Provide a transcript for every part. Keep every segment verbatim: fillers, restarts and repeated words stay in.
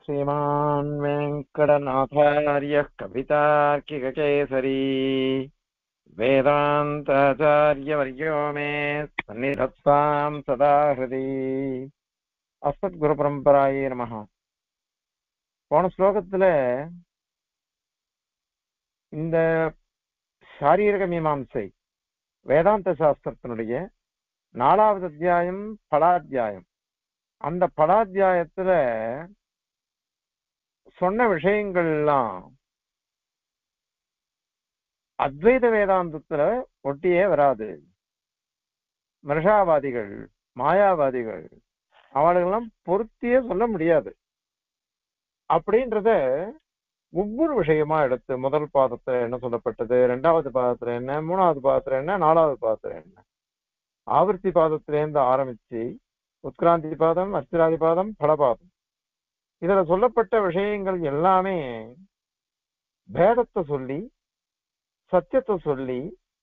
श्रीमान् वेङ्कटनाथार्यः कवितार्किककेसरी वेदान्ताचार्यवर्यो मे सन्निधत्तां सदा हृदि अस्मद्गुरुपरम्परायै நமஹ. போன ஸ்லோகத்துல இந்த சாரீரக மீமாம்சை வேதாந்த சாஸ்திரத்தினுடைய நாலாவது அத்தியாயம் பலாத்தியாயம். அந்த பலாத்தியாயத்துல சொன்ன விஷயங்கள் எல்லாம் அத்வைத வேதாந்தத்துல ஒட்டியே வராது. மிருஷாவாதிகள், மாயாவாதிகள் அவளுக்கெல்லாம் பொருத்தியே சொல்ல முடியாது. அப்படின்றத ஒவ்வொரு விஷயமா எடுத்து முதல் பாதத்துல என்ன சொல்லப்பட்டது, இரண்டாவது பாதத்துல என்ன, மூணாவது பாதத்துல என்ன, நாலாவது பாதத்துல என்ன, ஆவர்த்தி பாதத்திலேருந்து ஆரம்பிச்சு உத்கிராந்தி பாதம், அர்ச்சிராதி பாதம், பலபாதம், இதுல சொல்லப்பட்ட விஷயங்கள் எல்லாமே பேதத்தை சொல்லி சத்தியத்தை சொல்லி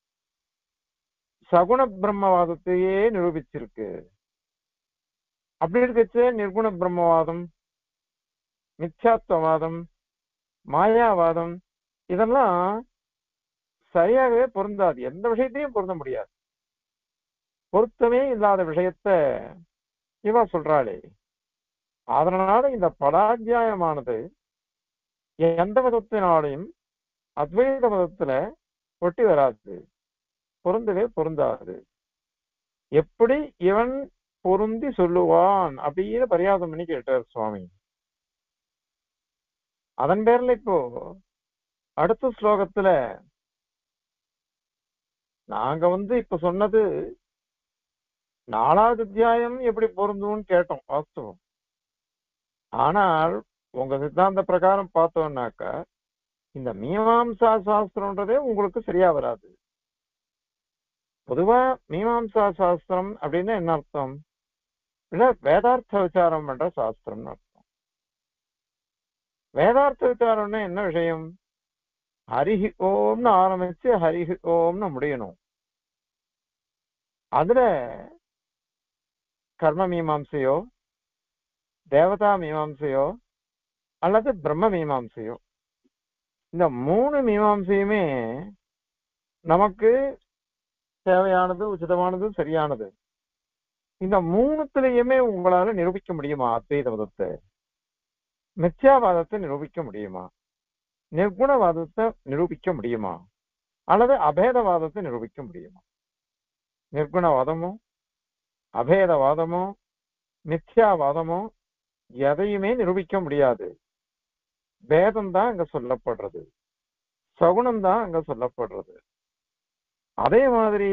சகுண பிரம்மவாதத்தையே நிரூபிச்சிருக்கு. அப்படி இருக்கச்சு நிர்குண பிரம்மவாதம், மித்யாத்வவாதம், மாயாவாதம் இதெல்லாம் சரியாகவே பொருந்தாது. எந்த விஷயத்தையும் பொருந்த முடியாது. பொருத்தமே இல்லாத விஷயத்த இவா சொல்றாளே. அதனால இந்த பலாத்தியாயமானது எந்த விதத்தினாலையும் அத்வைத மதத்துல ஒட்டி வராது, பொருந்தவே பொருந்தாது. எப்படி இவன் பொருந்தி சொல்லுவான் அப்படின்னு பரியாசம் பண்ணி கேட்டார் சுவாமி. அதன் பேர்ல இப்போ அடுத்த ஸ்லோகத்துல நாங்க வந்து இப்ப சொன்னது நாலாவது அத்தியாயம் எப்படி பொருந்தும்னு கேட்டோம் வாஸ்தவம். ஆனால் உங்க சித்தாந்த பிரகாரம் பார்த்தோம்னாக்கா இந்த மீமாம்சா சாஸ்திரம்ன்றதே உங்களுக்கு சரியா வராது. பொதுவா மீமாம்சா சாஸ்திரம் அப்படின்னா என்ன அர்த்தம்? இல்ல வேதார்த்த விசாரம் பண்ற சாஸ்திரம்னு அர்த்தம். வேதார்த்த விசாரம்னா என்ன விஷயம்? ஹரிஹி ஓம்னு ஆரம்பிச்சு ஹரிஹி ஓம்னு முடியணும். அதுல கர்ம மீமாம்சையோ, தேவதா மீமாம்சையோ அல்லது பிரம்ம மீமாம்சையோ, இந்த மூணு மீமாம்சையுமே நமக்கு தேவையானது, உச்சிதமானது, சரியானது. இந்த மூணுத்திலையுமே உங்களால நிரூபிக்க முடியுமா? அத்வைத மதத்தை, மித்யாவாதத்தை நிரூபிக்க முடியுமா? நிர்குணவாதத்தை நிரூபிக்க முடியுமா? அல்லது அபேதவாதத்தை நிரூபிக்க முடியுமா? நிர்குணவாதமோ அபேதவாதமோ மித்யாவாதமோ எதையுமே நிரூபிக்க முடியாது. பேதம் தான் அங்க சொல்லப்படுறது, சகுனம் தான் அங்க சொல்லப்படுறது. அதே மாதிரி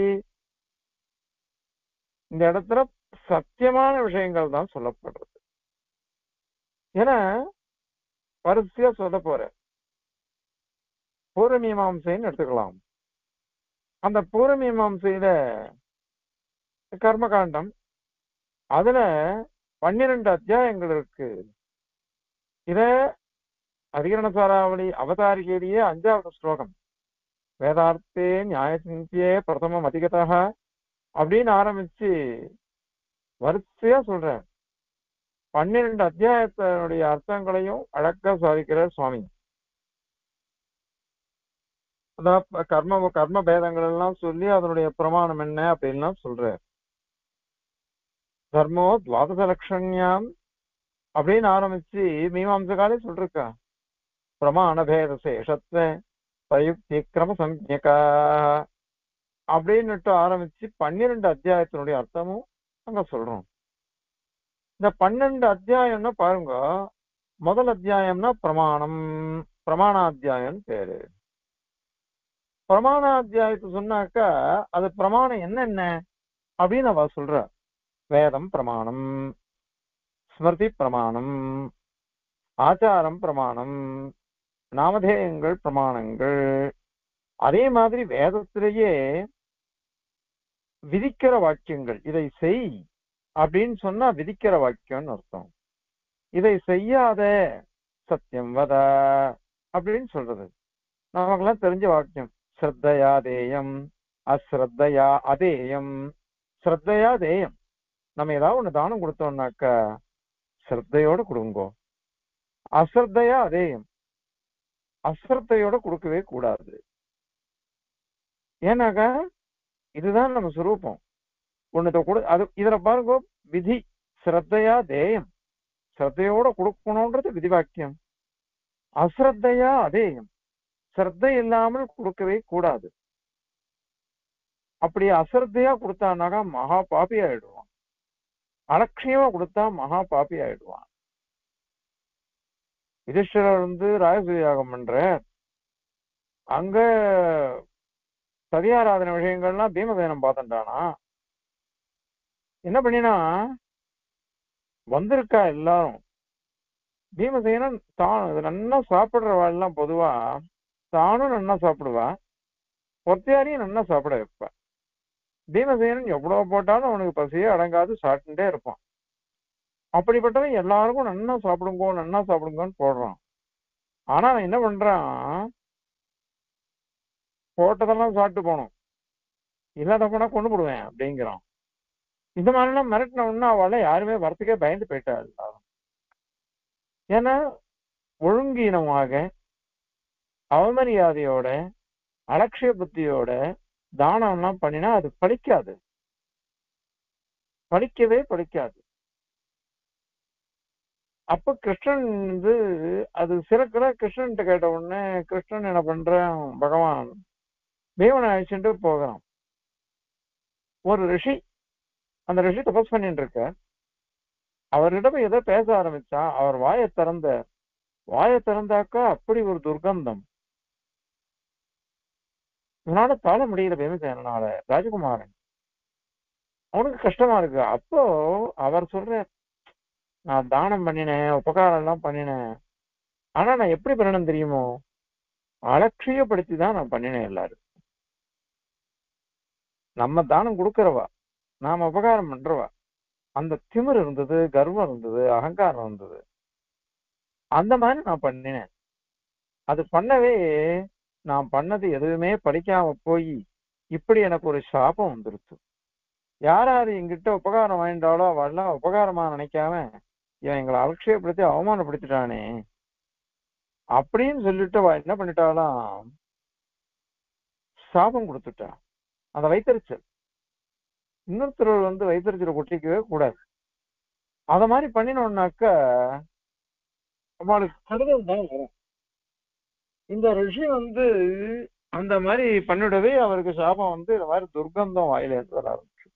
இந்த இடத்துல சத்தியமான விஷயங்கள் தான் சொல்லப்படுறது. ஏன்னா வரிசையா சொல்ல போற பூர்வ மீமாம்சைன்னு எடுத்துக்கலாம். அந்த பூர்வ மீமாம்சையில கர்மகாண்டம், அதுல பன்னிரண்டு அத்தியாயங்கள் இருக்கு. இத அதிகரண சாராவளி அவதாரிகையிலேயே அஞ்சாவது ஸ்லோகம், வேதார்த்தே நியாயசிந்தியே பிரதமம் அதிகதாக அப்படின்னு ஆரம்பிச்சு வரிசையா சொல்ற பன்னிரண்டு அத்தியாயத்தினுடைய அர்த்தங்களையும் அழகா சாதிக்கிறார் சுவாமி. அதான் கர்ம கர்ம பேதங்கள் எல்லாம் சொல்லி அதனுடைய பிரமாணம் என்ன அப்படின்லாம் சொல்ற. தர்மோ துவாதச லட்சண்யாம் அப்படின்னு ஆரம்பிச்சு மீமாம்சகாலே சொல்றா. பிரமாண பேத சேஷத்வ பிரயுக்தி கிரம சம்ஞகா அப்படின்னுட்டு ஆரம்பிச்சு பன்னிரண்டு அத்தியாயத்தினுடைய அர்த்தமும் அங்க சொல்றோம். இந்த பன்னெண்டு அத்தியாயம்னா பாருங்க, முதல் அத்தியாயம்னா பிரமாணம், பிரமாணாத்தியாயம் பேரு. பிரமாணாத்தியாயத்தை சொன்னாக்கா அது பிரமாணம் என்னென்ன அப்படின்னு அவ சொல்ற. வேதம் பிரமாணம், ஸ்மிருதி பிரமாணம், ஆச்சாரம் பிரமாணம், நாமதேயங்கள் பிரமாணங்கள். அதே மாதிரி வேதத்திலேயே விதிக்கிற வாக்கியங்கள், இதை செய் அப்படின்னு சொன்னா விதிக்கிற வாக்கியம்னு அர்த்தம். இதை செய்யாத சத்தியம் வத அப்படின்னு சொல்றது நமக்கெல்லாம் தெரிஞ்ச வாக்கியம். ஸ்ரத்தையா தேயம், அஸ்ரத்தையா அதேயம். ஸ்ரத்தையா தேயம், நம்ம ஏதாவது ஒண்ணு தானம் கொடுத்தோம்னாக்கா ஸ்ரத்தையோட கொடுங்கோ, அஸ்ரத்தையா அதேயம், அஸ்ரத்தையோட கொடுக்கவே கூடாது. ஏன்னாக்கா இதுதான் நம்ம சுரூபம். ஒண்ணுத்த கொடு அது இதுல பாருங்க, விதி ஸ்ரத்தையா தேயம், ஸ்ரத்தையோட கொடுக்கணும்ன்றது விதிவாக்கியம். அஸ்ரத்தையா அதேயம், ஸ்ரத்தை இல்லாமல் கொடுக்கவே கூடாது. அப்படி அஸ்ரத்தையா கொடுத்தானாக்கா மகா பாபி ஆயிடுவான். அலட்சியமா கொடுத்தா மகா பாபி ஆயிடுவான். யுதிஷ்டிரர் வந்து ராஜசூய யாகம் பண்ற அங்க சதியாராதன விஷயங்கள்லாம் பீமசேனம் பார்த்துட்டானா. என்ன பண்ணினா வந்திருக்கா எல்லாரும், பீமசேனன் தான் நல்லா சாப்பிடுறவாள்லாம் பொதுவா தானும் நல்லா சாப்பிடுவா, ஒத்தையாரையும் நல்லா சாப்பிட வைப்பா. பீமசேனன் எவ்வளவு போட்டாலும் அவனுக்கு பசியே அடங்காது, சாப்பிட்டுட்டே இருப்பான். அப்படிப்பட்டவன் எல்லாருக்கும் நன்னா சாப்பிடுங்கோ நன்னா சாப்பிடுங்கன்னு போடுறான். ஆனா அவன் என்ன பண்றான், போட்டதெல்லாம் சாப்பிட்டு போனோம், இல்லாத போனா கொண்டு போடுவேன் அப்படிங்கிறான். இந்த மாதிரிலாம் மிரட்டினோம்னா அவளை யாருமே வரத்துக்கே பயந்து போயிட்டாள். ஏன்னா ஒழுங்கீனமாக அவமரியாதையோட அலட்சிய புத்தியோட தானம்லாம் பண்ணினா அது பலிக்காது, பலிக்கவே பலிக்காது. அப்ப கிருஷ்ணன் வந்து அது சிறக்கிற கிருஷ்ணன் கேட்ட உடனே கிருஷ்ணன் என்ன பண்றான், பகவான் பீமனை அழிச்சுட்டு போகிறான். ஒரு ரிஷி, அந்த ரிஷி தபஸ் பண்ணிட்டு இருக்க, அவர்கிட்ட போய் ஏதோ பேச ஆரம்பிச்சா, அவர் வாயை திறந்த வாயை திறந்தாக்கா அப்படி ஒரு துர்கந்தம். இதனால தாழ முடியல பீமசேனால. ராஜகுமாரன் அவனுக்கு கஷ்டமா இருக்கு. அப்போ அவர் சொல்ற, நான் தானம் பண்ணினேன், உபகாரம் எல்லாம் பண்ணினேன், ஆனா நான் எப்படி பண்ணணும் தெரியுமோ, அலட்சியப்படுத்தி தான் நான் பண்ணினேன். எல்லாரும் நம்ம தானம் கொடுக்கறவா, நாம உபகாரம் பண்றவா, அந்த திமிர் இருந்தது, கர்வம் இருந்தது, அகங்காரம் இருந்தது, அந்த மாதிரி நான் பண்ணினேன். அது பண்ணவே நான் பண்ணது எதுவுமே படிக்காம போய் இப்படி எனக்கு ஒரு சாபம் வந்துருச்சு. யாராரு எங்கிட்ட உபகாரம் வாங்கிட்டாலோ அவெல்லாம் உபகாரமா நினைக்காம இவன் எங்களை அலட்சியப்படுத்தி அவமானப்படுத்திட்டானே அப்படின்னு சொல்லிட்டு அவ என்ன பண்ணிட்டாலாம், சாபம் கொடுத்துட்டான். அந்த வைத்தறிச்சல், இன்னொருத்தர் வந்து வைத்தறிச்சலை கொட்டிக்கவே கூடாது. அத மாதிரி பண்ணினோம்னாக்க அவளுக்கு கருதல் தான் வரும். இந்த ரிஷி வந்து அந்த மாதிரி பண்ணிடவே அவருக்கு சாபம் வந்து இந்த மாதிரி துர்கந்தம் வாயில இருந்து வர ஆரம்பிச்சு.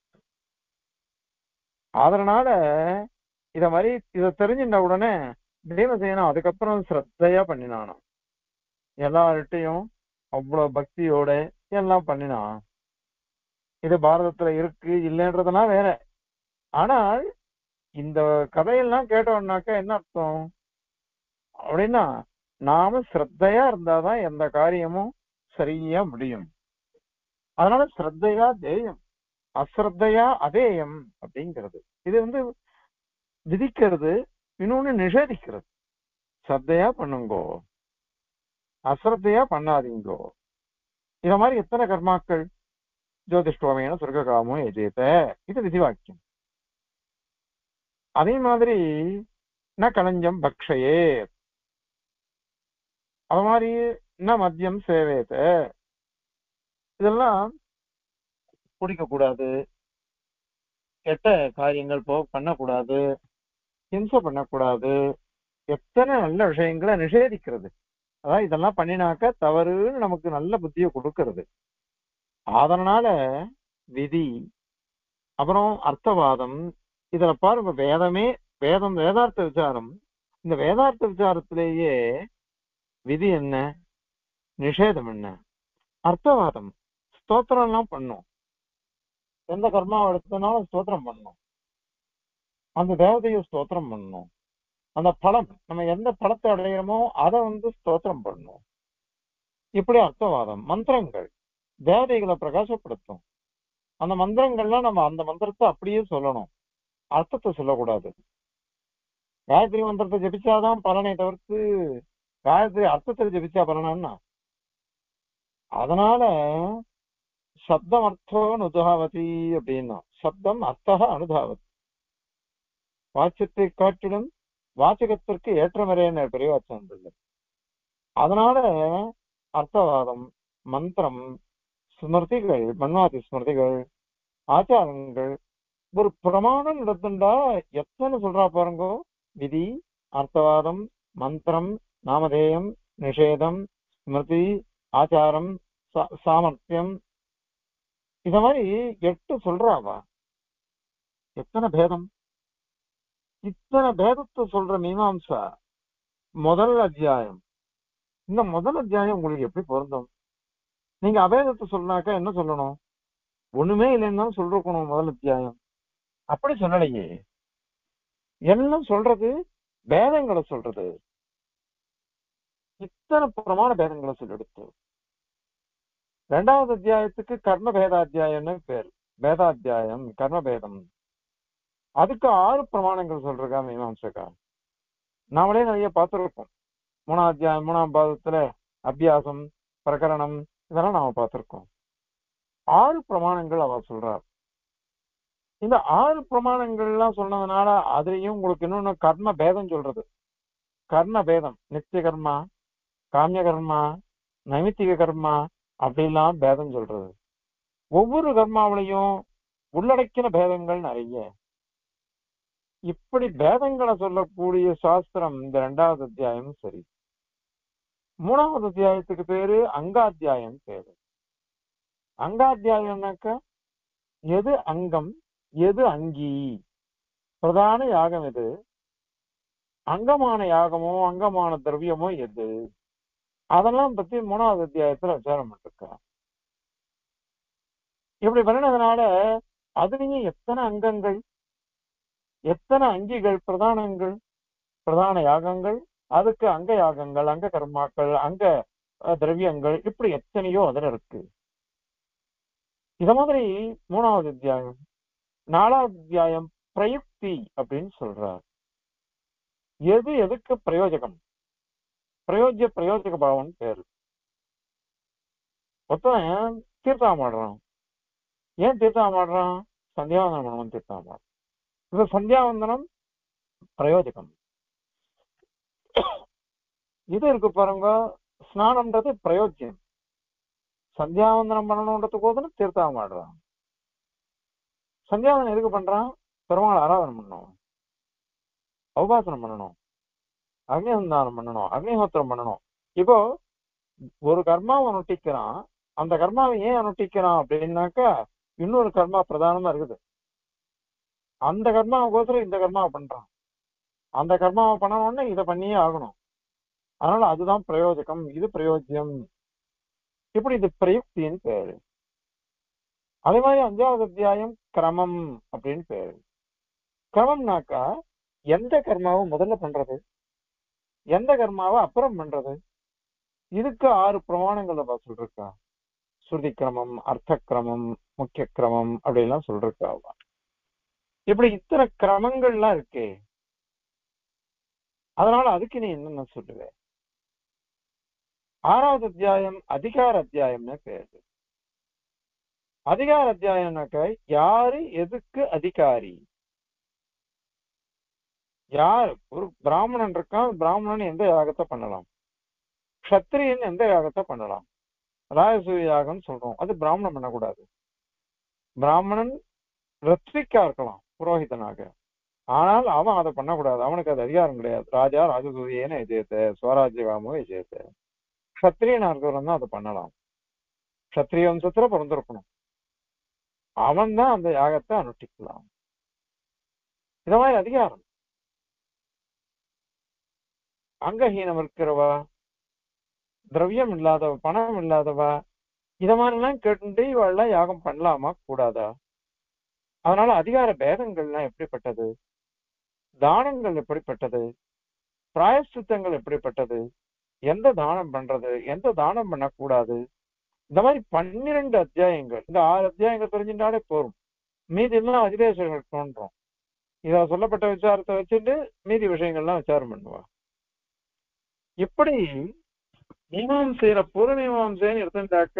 அதனால இத மாதிரி இத தெரிஞ்சின்ற உடனே பீமசேனா அதுக்கப்புறம் ஸ்ரத்தையா பண்ணினானாம். எல்லார்கிட்டையும் அவ்வளவு பக்தியோட எல்லாம் பண்ணினான். இது பாரதத்துல இருக்கு இல்லைன்றதுனா வேற. ஆனால் இந்த கதையெல்லாம் கேட்டோம்னாக்கா என்ன அர்த்தம் அப்படின்னா, நாம ஸ்ரத்தையா இருந்தாதான் எந்த காரியமும் சரியா முடியும். அதனால ஸ்ரத்தையா தேயம், அஸ்ரத்தையா அதேயம் அப்படிங்கிறது இது வந்து விதிக்கிறது, இன்னொன்னு நிஷேதிக்கிறது. ஸ்ரத்தையா பண்ணுங்கோ, அஸ்ரத்தையா பண்ணாதீங்கோ. இத மாதிரி எத்தனை கர்மாக்கள், ஜோதிஷ்டோமேன சொர்க்ககாமோ எஜேத, இது விதிவாக்கியம். அதே மாதிரி ந கலஞ்சம் பக்ஷயே, அது மாதிரி ந மத்தியம் சேவேத, இதெல்லாம் குடிக்க கூடாது, கெட்ட காரியங்கள் போ பண்ணக்கூடாது, ஹிம்சை பண்ணக்கூடாது, எத்தனை நல்ல விஷயங்களை நிஷேதிக்கிறது. அதான் இதெல்லாம் பண்ணினாக்க தவறுன்னு நமக்கு நல்ல புத்தியை கொடுக்கறது. அதனால விதி, அப்புறம் அர்த்தவாதம், இதுல பாருங்க வேதமே, வேதம் வேதார்த்த விசாரம். இந்த வேதார்த்த விசாரத்திலேயே விதி என்ன, நிஷேதம் என்ன, அர்த்தவாதம். ஸ்தோத்திரம் எல்லாம் பண்ணும், எந்த கர்மாவை எடுத்தனாலும் ஸ்தோத்திரம் பண்ணும், அந்த தேவதையை ஸ்தோத்திரம் பண்ணணும், அந்த பலம் நம்ம எந்த பலத்தை அடையிறோமோ அதை வந்து ஸ்தோத்திரம் பண்ணணும். இப்படி அர்த்தவாதம். மந்திரங்கள் தேவதைகளை பிரகாசப்படுத்தும். அந்த மந்திரங்கள்லாம் நம்ம அந்த மந்திரத்தை அப்படியே சொல்லணும், அர்த்தத்தை சொல்லக்கூடாது. காயத்ரி மந்திரத்தை ஜபிச்சாதான் பலனை தவிர்த்து காயத்ரி அர்த்தத்தில் ஜபிச்சா பலனா. அதனால சப்தம் அர்த்தோ அனுதாவதி அப்படின்னா, சப்தம் அர்த்தா அனுதாவதி, வாக்கியத்தை காட்டிலும் வாச்சகத்திற்கு ஏற்றமறையான பெரியவாச்சம் வந்தது. அதனால அர்த்தவாதம், மந்திரம், ஸ்மிருதிகள், மன்வாதி ஸ்மிருதிகள், ஆச்சாரங்கள் ஒரு பிரமாணம் எடுத்துட்டா எத்தனை சொல்றா பாருங்க. விதி, அர்த்தவாதம், மந்திரம், நாமதேயம், நிஷேதம், ஸ்மிருதி, ஆச்சாரம், சா- சாமர்த்தியம், இத மாதிரி எட்டு சொல்றாவா. எத்தனை பேதம்! இத்தனை பேதத்தை சொல்ற மீமாம்சா முதல் அத்தியாயம். இந்த முதல் அத்தியாயம் உங்களுக்கு எப்படி பொருந்தும்? நீங்க அபேதத்தை சொன்னாக்கா என்ன சொல்லணும்? ஒண்ணுமே இல்லைன்னு சொல்லிருக்கணும் முதல் அத்தியாயம். அப்படி சொல்லலையே. எல்லாம் சொல்றது பேதங்களை சொல்றது. இத்தனை பிரமாண பேதங்களை சொல்லெடுத்து ரெண்டாவது அத்தியாயத்துக்கு கர்ம பேதாத்தியாயம்னு பேர். பேதாத்தியாயம், கர்மபேதம். அதுக்கு ஆறு பிரமாணங்கள் சொல்றா மீமாம்சக்கா. நாமளே நிறைய பார்த்துருக்கோம். மூணாம் அத்தியாயம் மூணாம் பாதத்துல அபியாசம், பிரகரணம், இதெல்லாம் நாம பார்த்திருக்கோம். ஆறு பிரமாணங்கள் அவ சொல்றார். இந்த ஆறு பிரமாணங்கள் எல்லாம் சொன்னதுனால அதுலயும் உங்களுக்கு இன்னொன்னு கர்ம பேதம் சொல்றது. கர்ம பேதம், நித்திய கர்மா, காமிய கர்மா, நைமித்திக கர்மா, அப்படிலாம் பேதம் சொல்றது. ஒவ்வொரு கர்மாவிலையும் உள்ளடக்கின பேதங்கள் நிறைய. இப்படி பேதங்களை சொல்லக்கூடிய சாஸ்திரம் இந்த இரண்டாவது அத்தியாயம். சரி, மூணாவது அத்தியாயத்துக்கு பேரு அங்காத்தியாயம் பேரு. அங்காத்தியாயம்னாக்கா எது அங்கம், எது அங்கி, பிரதான யாகம் எது, அங்கமான யாகமோ அங்கமான திரவியமோ எது, அதெல்லாம் பத்தி மூணாவது அத்தியாயத்துல விசாரம் பண்ணிருக்கா. இப்படி பண்ணினதுனால அதுலயும் எத்தனை அங்கங்கள், எத்தனை அங்கிகள், பிரதானங்கள், பிரதான யாகங்கள், அதுக்கு அங்க யாகங்கள், அங்க கர்மாக்கள், அங்க அஹ், திரவியங்கள், இப்படி எத்தனையோ அதுல இருக்கு. இத மாதிரி மூணாவது அத்தியாயம். நாலாவது அத்தியாயம் பிரயுக்தி அப்படின்னு சொல்றார். எது எதுக்கு பிரயோஜகம், பிரயோஜ்ய பிரயோஜக பாவம் பேரு. மொத்தம் தீர்த்தம் ஆடுறான். ஏன் தீர்த்தம் ஆடுறான்? சந்தியாவந்தனம் பண்ணணும் தீர்த்தம் ஆடுறான். இப்ப சந்தியாவந்தனம் பிரயோஜகம். இது இருக்கு பாருங்க, ஸ்நானம்ன்றது பிரயோஜனம். சந்தியாவந்தனம் பண்ணணுன்றதுக்கு போது தீர்த்தம் ஆடுறான். சந்தியாவந்தனம் எதுக்கு பண்றான்? பெருமாள் ஆராதனை பண்ணணும், உபாசனம் பண்ணணும், அக்னிசந்தானம் பண்ணணும், அக்னிஹோத்திரம் பண்ணணும். இப்போ ஒரு கர்மாவை அனுஷ்டிக்கிறான். அந்த கர்மாவை ஏன் அனுஷ்டிக்கிறான் அப்படின்னாக்கா இன்னொரு கர்மா பிரதானமா இருக்குது. அந்த கர்மாவுக்கோசரம் இந்த கர்மாவை பண்றான். அந்த கர்மாவை பண்ணணும்னா இதை பண்ணியே ஆகணும். அதனால அதுதான் பிரயோஜகம், இது பிரயோஜ்யம். இப்படி இது பிரயுக்தின்னு பேரு. அதே மாதிரி அஞ்சாவது அத்தியாயம் கிரமம் அப்படின்னு பேரு. கிரமம்னாக்கா எந்த கர்மாவை முதல்ல பண்றது, எந்த கர்மாவை அப்புறம் பண்றது, இதுக்கு ஆறு பிரமாணங்களை சொல்லிருக்கா. ஸ்ருதி கிரமம், அர்த்த கிரமம், முக்கிய கிரமம் அப்படிலாம் சொல்லிருக்கா. இப்படி இத்தனை கிரமங்கள்லாம் இருக்கே. அதனால அதுக்கு நீ என்னென்ன சொல்லுவேன்? ஆறாவது அத்தியாயம் அதிகார அத்தியாயம்னு பேரு. அதிகார அத்தியாயம்னாக்க யாரு எதுக்கு அதிகாரி, யார். ஒரு பிராமணன் இருக்கான், பிராமணன் எந்த யாகத்தை பண்ணலாம், க்ஷத்திரியன் எந்த யாகத்தை பண்ணலாம். ராஜசூய யாகம் சொல்றோம், அது பிராமணன் பண்ணக்கூடாது. பிராமணன் ரித்விக்கா இருக்கலாம் புரோஹிதனாக, ஆனால் அவன் அதை பண்ணக்கூடாது, அவனுக்கு அது அதிகாரம் கிடையாது. ராஜா ராஜசூயேன விஜயத்தை ஸ்வராஜ்யகாமோ விஜயத்தை. க்ஷத்திரியனா இருக்கிறவன் தான் அதை பண்ணலாம். க்ஷத்திரிய வம்சத்துல பிறந்திருக்கணும், அவன் தான் அந்த யாகத்தை அனுஷ்டிக்கலாம். இத மாதிரி அதிகாரம். அங்கஹீனம் இருக்கிறவா, திரவியம் இல்லாதவ, பணம் இல்லாதவா, இத மாதிரிலாம் கேட்டு இவெல்லாம் யாகம் பண்ணலாமா கூடாதா? அதனால அதிகார பேதங்கள்லாம் எப்படிப்பட்டது, தானங்கள் எப்படிப்பட்டது, பிராயஷ்சித்தங்கள் எப்படிப்பட்டது, எந்த தானம் பண்றது, எந்த தானம் பண்ணக்கூடாது, இந்த மாதிரி பன்னிரண்டு அத்தியாயங்கள். இந்த ஆறு அத்தியாயங்கள் தெரிஞ்சுட்டாலே போரும். மீதி எல்லாம் அதிதேசங்கள் தோன்றும். இத சொல்லப்பட்ட விசாரத்தை வச்சுட்டு மீதி விஷயங்கள்லாம் விசாரம் பண்ணுவா. இப்படி மீமாம்சையில பூர்வ மீமாம்சைன்னு எடுத்துட்டாக்க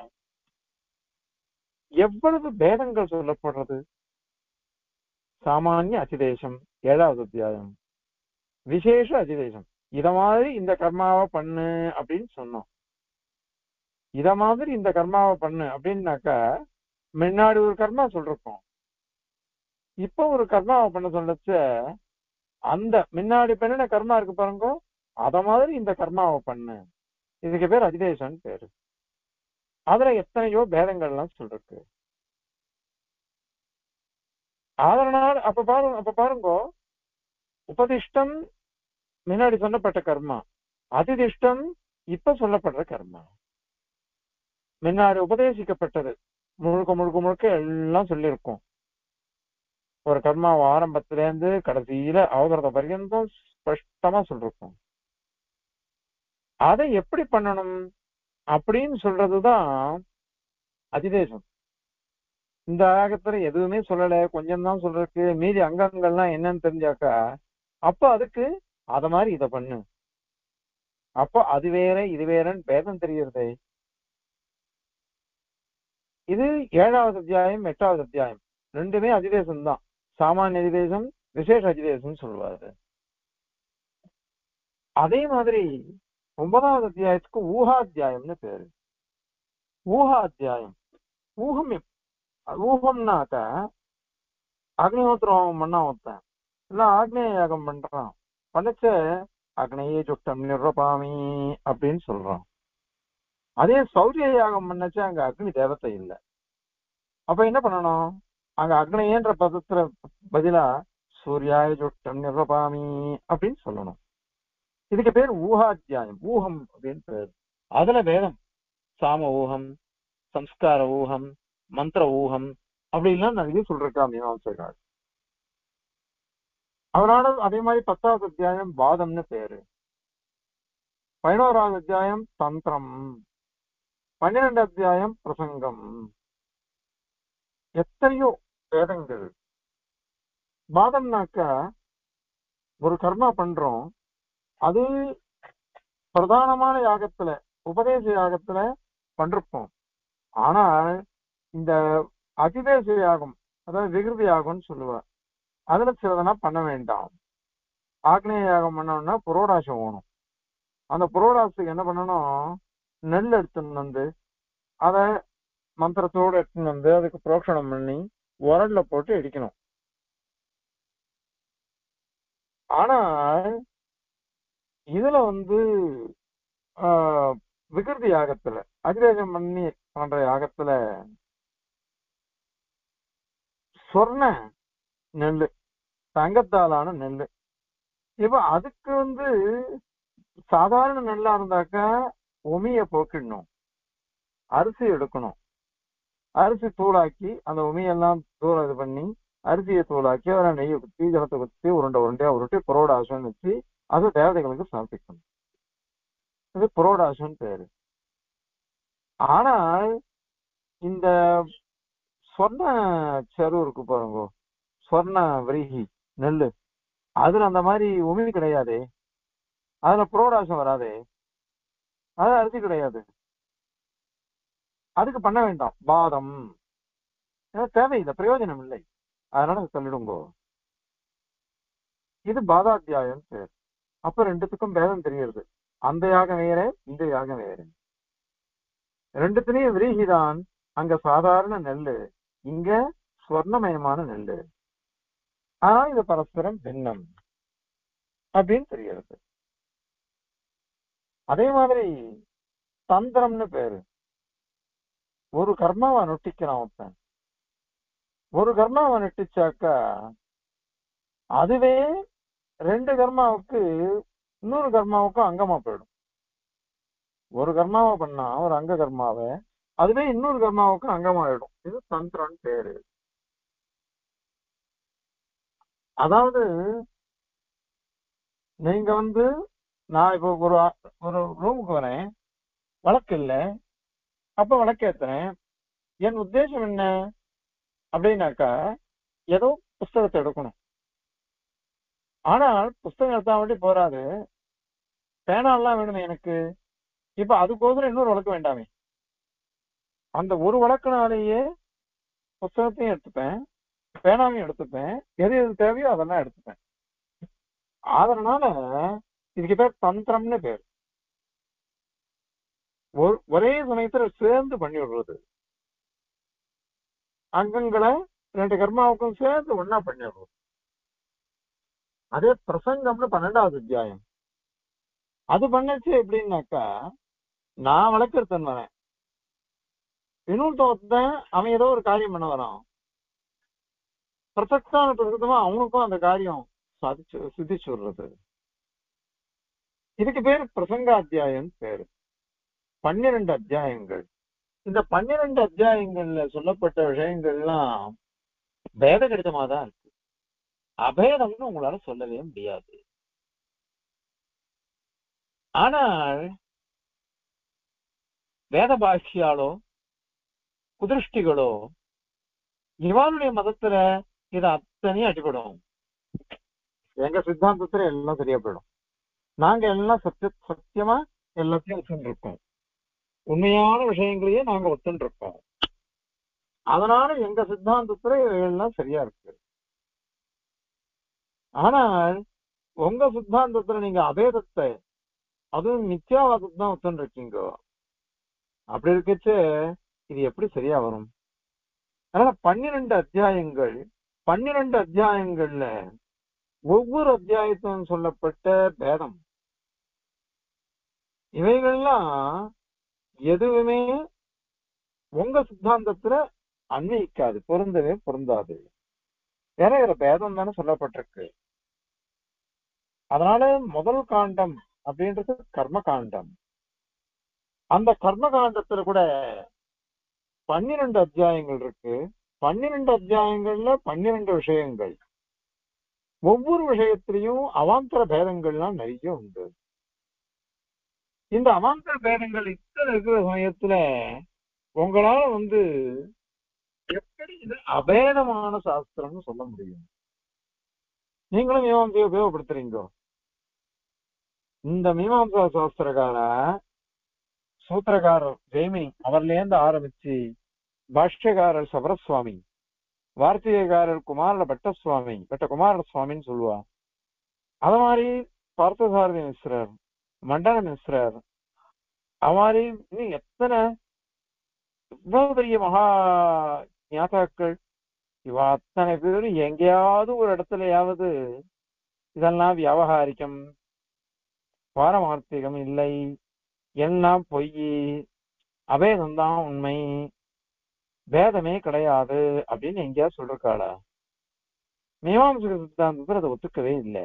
எவ்வளவு பேதங்கள் சொல்லப்படுறது. சாமானிய அதிதேசம் ஏழாவது அத்தியாயம், விசேஷ அதிதேசம். இத மாதிரி இந்த கர்மாவை பண்ணு அப்படின்னு சொன்னோம். இத மாதிரி இந்த கர்மாவை பண்ணு அப்படின்னாக்கா முன்னாடி ஒரு கர்மா சொல்றோம், இப்ப ஒரு கர்மாவை பண்ண சொல்லச்ச அந்த முன்னாடி பண்ணின கர்மா இருக்கு பாருங்க, அத மாதிரி இந்த கர்மாவை பண்ணு. இதுக்கு பேர் அதிதேசம்னு பேரு. அதுல எத்தனையோ பேதங்கள்லாம் சொல்லிருக்கு. அதனால அப்ப பாருங்க அப்ப பாருங்க உபதிஷ்டம் முன்னாடி சொல்லப்பட்ட கர்மா, அதிதிஷ்டம் இப்ப சொல்லப்படுற கர்மா. முன்னாடி உபதேசிக்கப்பட்டது முழுக்க முழுக்க முழுக்க எல்லாம் சொல்லியிருக்கும். ஒரு கர்மா ஆரம்பத்துல இருந்து கடைசியில அவதரத பர்யந்தம் ஸ்பஷ்டமா சொல்லிருக்கும். அதை எப்படி பண்ணணும் அப்படின்னு சொல்றதுதான் அதிதேசம். இந்த ஆகத்துல எதுவுமே சொல்லல, கொஞ்சம் தான் சொல்றதுக்கு, மீதி அங்கங்கள்லாம் என்னன்னு தெரிஞ்சாக்கா அப்ப அதுக்கு அத மாதிரி இத பண்ணு, அப்போ அது வேற இது வேறன்னு பேதம் தெரியுறதே. இது ஏழாவது அத்தியாயம் எட்டாவது அத்தியாயம் ரெண்டுமே அதிதேசம் தான். சாமானிய அதிதேசம், விசேஷ அதிதேசம் சொல்லுவாரு. அதே மாதிரி ஒன்பதாவது அத்தியாயத்துக்கு ஊகாத்தியாயம்னு பேரு. ஊகாத்தியாயம், ஊகம் எப்- ஊகம்னாக்க அக்னிஹோத்திரம் பண்ணா ஒருத்தன் இல்ல ஆக்னேய யாகம் பண்றான், பண்ணச்ச அக்னேய சுட்டம் நிர்வபாமி அப்படின்னு சொல்றான். அதே சௌரிய யாகம் பண்ணச்ச அங்க அக்னி தேவத்தை இல்லை. அப்ப என்ன பண்ணணும், அங்க அக்னேயன்ற பதத்துல பதிலா சூர்யாய சுட்டம் நிர்வபாமி அப்படின்னு சொல்லணும். இதுக்கு பேர் ஊகாத்தியாயம், ஊகம் அப்படின்னு பேர். அதுல வேதம் சாம ஊகம், சம்ஸ்கார ஊகம், மந்திர ஊகம் அப்படின்லாம் நிறைய சொல்றா மீமாம்சைகள். அதனால அதே மாதிரி பத்தாவது அத்தியாயம் வாதம்னு பேரு, பதினோராவது அத்தியாயம் தந்திரம், பன்னிரெண்டு அத்தியாயம் பிரசங்கம். எத்தனையோ வேதங்கள். வாதம்னாக்க ஒரு கர்மா பண்றோம், அது பிரதானமான யாகத்துல உபதேச யாகத்துல பண்றோம். ஆனால் இந்த அதிதேச யாகம், அதாவது விகிருதி யாகம்னு சொல்லுவார், அதுல சிலதனா பண்ண வேண்டாம். ஆக்னேய யாகம் பண்ணோம்னா புரோடாசம் வேணும். அந்த புரோடாசத்துக்கு என்ன பண்ணணும், நெல் எடுத்துன்னு வந்து அதை மந்திரத்தோடு எடுத்துன்னு வந்து அதுக்கு புரோக்ஷணம் பண்ணி உரல்ல போட்டு இடிக்கணும். ஆனால் இதுல வந்து ஆஹ் விகிருதி யாகத்துல அதிரேகம் பண்ணி பண்ற யாகத்துல சொர்ண நெல்லு, தங்கத்தாலான நெல்லு. இப்ப அதுக்கு வந்து சாதாரண நெல்லா இருந்தாக்கா உமிய போக்கிடணும், அரிசி எடுக்கணும், அரிசி தூளாக்கி அந்த உமியெல்லாம் தூள் இது பண்ணி அரிசியை தூளாக்கி அதில் நெய்யை ஊற்றி ஜலத்தை ஊற்றி உருண்டை உருண்டையா உருட்டி புரோடாசம் வச்சு அது தேவதைகளுக்கு சமர்ப்பிக்கணும். இது புரோடாசம் பேரு. ஆனால் இந்த சொர்ண செரு இருக்கு பாருங்க, சொர்ண விரீகி நெல்லு, அதுல அந்த மாதிரி உமி கிடையாது, அதுல புரோடாசம் வராதே, அது அரிசி கிடையாது, அதுக்கு பண்ண வேண்டாம் பாதம், ஏன்னா தேவையில்லை, பிரயோஜனம் இல்லை, அதனால சொல்லிடுங்கோ. இது பாதாத்தியாயம் பேர். அப்ப ரெண்டுத்துக்கும் பேதம் தெரியுது. அந்த யாகம் வேற, இந்த யாகம் வேற. ரெண்டுத்திலையும் விரீகிதான். அங்க சாதாரண நெல்லு, இங்க ஸ்வர்ணமயமான நெல்லு. ஆனா இது பரஸ்பரம் பின்னம் அப்படின்னு தெரிகிறது. அதே மாதிரி தந்திரம்னு பேரு. ஒரு கர்மாவை நொட்டிக்கிறான் ஒருத்தன், ஒரு கர்மாவை நொட்டிச்சாக்கா அதுவே ரெண்டு கர்மாவுக்கு இன்னொரு கர்மாவுக்கும் அங்கமா போயிடும். ஒரு கர்மாவை பண்ணா ஒரு அங்க கர்மாவை அதுவே இன்னொரு கர்மாவுக்கு அங்கமாயிடும். இது தந்திரம்னு பேரு. அதாவது நீங்க வந்து நான் இப்போ ஒரு ஒரு ரூமுக்கு வரேன், வழக்கு இல்லை, அப்ப வழக்கேத்துறேன். என் உத்தேசம் என்ன அப்படின்னாக்கா ஏதோ புஸ்தகத்தை எடுக்கணும். ஆனால் புஸ்தகம் எடுத்தா வேண்டி போறாது, பேனாலாம் வேணுமே எனக்கு. இப்ப அதுக்கோசரம் இன்னொரு வழக்கு வேண்டாமே, அந்த ஒரு வழக்குனாலேயே புஸ்தகத்தையும் எடுத்துப்பேன், பேனாவையும் எடுத்துப்பேன், எது எது தேவையோ அதெல்லாம் எடுத்துப்பேன். அதனால இதுக்கு பேர் தந்திரம்னு பேர். ஒரு ஒரே சமயத்துல சேர்ந்து பண்ணி விடுறது, அங்கங்களை ரெண்டு கர்மாவுக்கும் சேர்ந்து ஒன்னா பண்ணி விடுறது. அதே பிரசங்கம்னு பன்னெண்டாவது அத்தியாயம் அது பண்ணுச்சு எப்படின்னாக்கா, நான் வளர்க்கறதன் வரேன், இன்னொருத்தன் அவன் ஏதோ ஒரு காரியம் பண்ண வரான், பிரசக்தான பிரசக்தமா அவனுக்கும் அந்த காரியம் சாதிச்சு சித்திச்சு விடுறது. இதுக்கு பேரு பிரசங்க அத்தியாயம் பேரு. பன்னிரண்டு அத்தியாயங்கள். இந்த பன்னிரண்டு அத்தியாயங்கள்ல சொல்லப்பட்ட விஷயங்கள்லாம் பேத கடிதமா தான் இருக்கு, அபேதம்னு உங்களால சொல்லவே முடியாது. ஆனால் வேத பாஷ்யாலோ குதிருஷ்டிகளோ இவாளுடைய மதத்துல இது அத்தனையும் அடிபடும். எங்க சித்தாந்தத்துல எல்லாம் சரியா போயிடும். நாங்க எல்லாம் சத்திய சத்தியமா எல்லாத்தையும் ஒத்துன்னு இருக்கோம், உண்மையான விஷயங்களையே நாங்க ஒத்துன்னு இருக்கோம். அதனால எங்க சித்தாந்தத்துல எல்லாம் சரியா இருக்கு. ஆனால் உங்க சித்தாந்தத்துல நீங்க அபேதத்தை, அதுவும் மித்யாவாதத்தை தான் ஒத்துன்னு இருக்கீங்க. அப்படி இருக்கச்சு இது எப்படி சரியா வரும்? அதனால பன்னிரண்டு அத்தியாயங்கள், பன்னிரண்டு அத்தியாயங்கள்ல ஒவ்வொரு அத்தியாயத்திலும் சொல்லப்பட்ட பேதம் இவைகள்லாம் எதுவுமே உங்க சித்தாந்தத்துல அன்வயிக்காது, பொருந்தவே பொருந்தாது. வேற வேற பேதம் தானே சொல்லப்பட்டிருக்கு. அதனால முதல் காண்டம் அப்படின்றது கர்ம காண்டம். அந்த கர்ம காண்டத்துல கூட பன்னிரண்டு அத்தியாயங்கள் இருக்கு. பன்னிரண்டு அத்தியாயங்கள்ல பன்னிரண்டு விஷயங்கள், ஒவ்வொரு விஷயத்திலையும் அவாந்தர பேதங்கள்லாம் நிறைய உண்டு. இந்த அவாந்தர பேதங்கள் இத்தனை இருக்கிற சமயத்துல உங்களால வந்து எப்படி இது அபேதமான சாஸ்திரம்னு சொல்ல முடியும்? நீங்களும் மீமாம்சையை உபயோகப்படுத்துறீங்க. இந்த மீமாம்சா சாஸ்திரக்கார சூத்திரக்காரர் ஜெய்மினி அவர்ல இருந்து ஆரம்பிச்சு பாஷ்யக்காரர் சபரசுவாமி, வார்த்திகக்காரர் குமார பட்டசுவாமி, பட்ட குமார சுவாமின்னு சொல்லுவா. அது மாதிரி பார்த்தசாரதி மிஸ்ரர், மண்டன மிஸ்ரர், அது மாதிரி இன்னும் எத்தனை இவ்வளவு பெரிய மகா ஞாதாக்கள், இவ அத்தனை பேரும் எங்கேயாவது ஒரு இடத்துலயாவது இதெல்லாம் வியாபகாரிக்கம், பாரமார்த்திகம் இல்லை, எல்லாம் பொய், அபேதம்தான் உண்மை, வேதமே கிடையாது அப்படின்னு எங்கேயாவது சொல்றாளா? மீமாம்சக சித்தாந்தத்தில் அதை ஒத்துக்கவே இல்லை.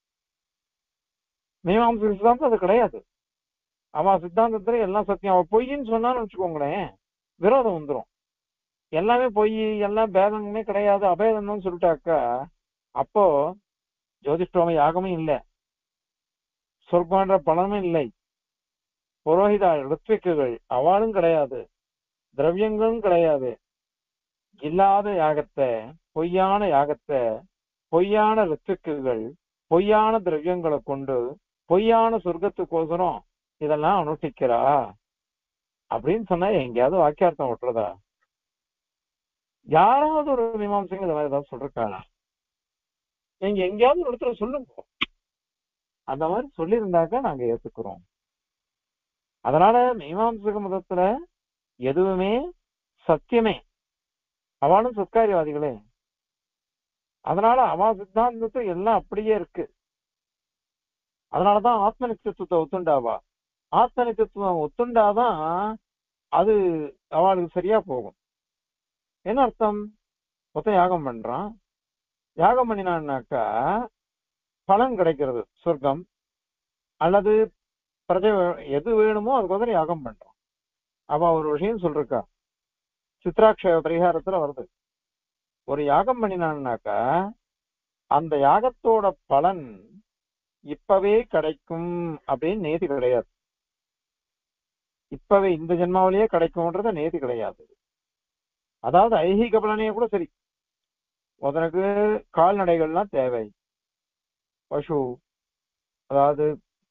மீமாம்சக சித்தாந்தம் அது கிடையாது. அவன் சித்தாந்தத்துல எல்லாம் சத்தியம், அவன் பொய்ன்னு சொன்னான்னு வச்சுக்கோங்களேன், விரோதம் வந்துடும். எல்லாமே பொய், எல்லாம் பேதமே கிடையாது, அபேதம் தான் சொல்லிட்டாக்கா, அப்போ ஜோதிஷ்டோம யாகமும் இல்லை, சொர்க்கன்ற பலனும் இல்லை, புரோஹித ரித்விக்குகள் அவளும் கிடையாது, திரவியங்களும் கிடையாது. இல்லாத யாகத்தை, பொய்யான யாகத்தை, பொய்யான ரித்விக்குகள், பொய்யான திரவியங்களை கொண்டு பொய்யான சொர்க்கத்துக்கோசரம் இதெல்லாம் அனுஷ்டிக்கிறா அப்படின்னு சொன்னா எங்கேயாவது வாக்கியார்த்தம் விட்டுறதா? யாராவது ஒரு மீமாம்சைங்க இந்த மாதிரி ஏதாவது சொல்றாங்க? நீங்க எங்கேயாவது ஒரு இடத்துல சொல்லுங்க. அந்த மாதிரி சொல்லியிருந்தாக்க நாங்க ஏத்துக்கிறோம். அதனால மீமாம்சக மதத்துல எதுவுமே சத்தியமே, அவனும் சத்காரியவாதிகளே. அதனால அவ சித்தாந்தத்தை எல்லாம் அப்படியே இருக்கு. அதனாலதான் ஆத்ம நித்தியத்துவத்தை ஒத்துண்டாவா. ஆத்ம நித்தியத்துவம் ஒத்துண்டாதான் அது அவளுக்கு சரியா போகும். என்ன அர்த்தம்? மொத்தம் யாகம் பண்றான், யாகம் பண்ணினான்னாக்கா பலன் கிடைக்கிறது, சொர்க்கம் அல்லது பிரஜை, எது வேணுமோ அதுக்கு யாகம் பண்றான். அவ ஒரு விஷயம் சொல்றா, சித்ராட்ச பரிகாரத்துல வருது, ஒரு யாகம் பண்ணினான்னாக்கா அந்த யாகத்தோட பலன் இப்பவே கிடைக்கும் அப்படின்னு நேதி கிடையாது. இப்பவே இந்த ஜென்மாவிலேயே கிடைக்கும்ன்றத நேதி கிடையாது. அதாவது ஐஹீக பலனையே கூட சரி, உனக்கு கால்நடைகள்லாம் தேவை, பசு, அதாவது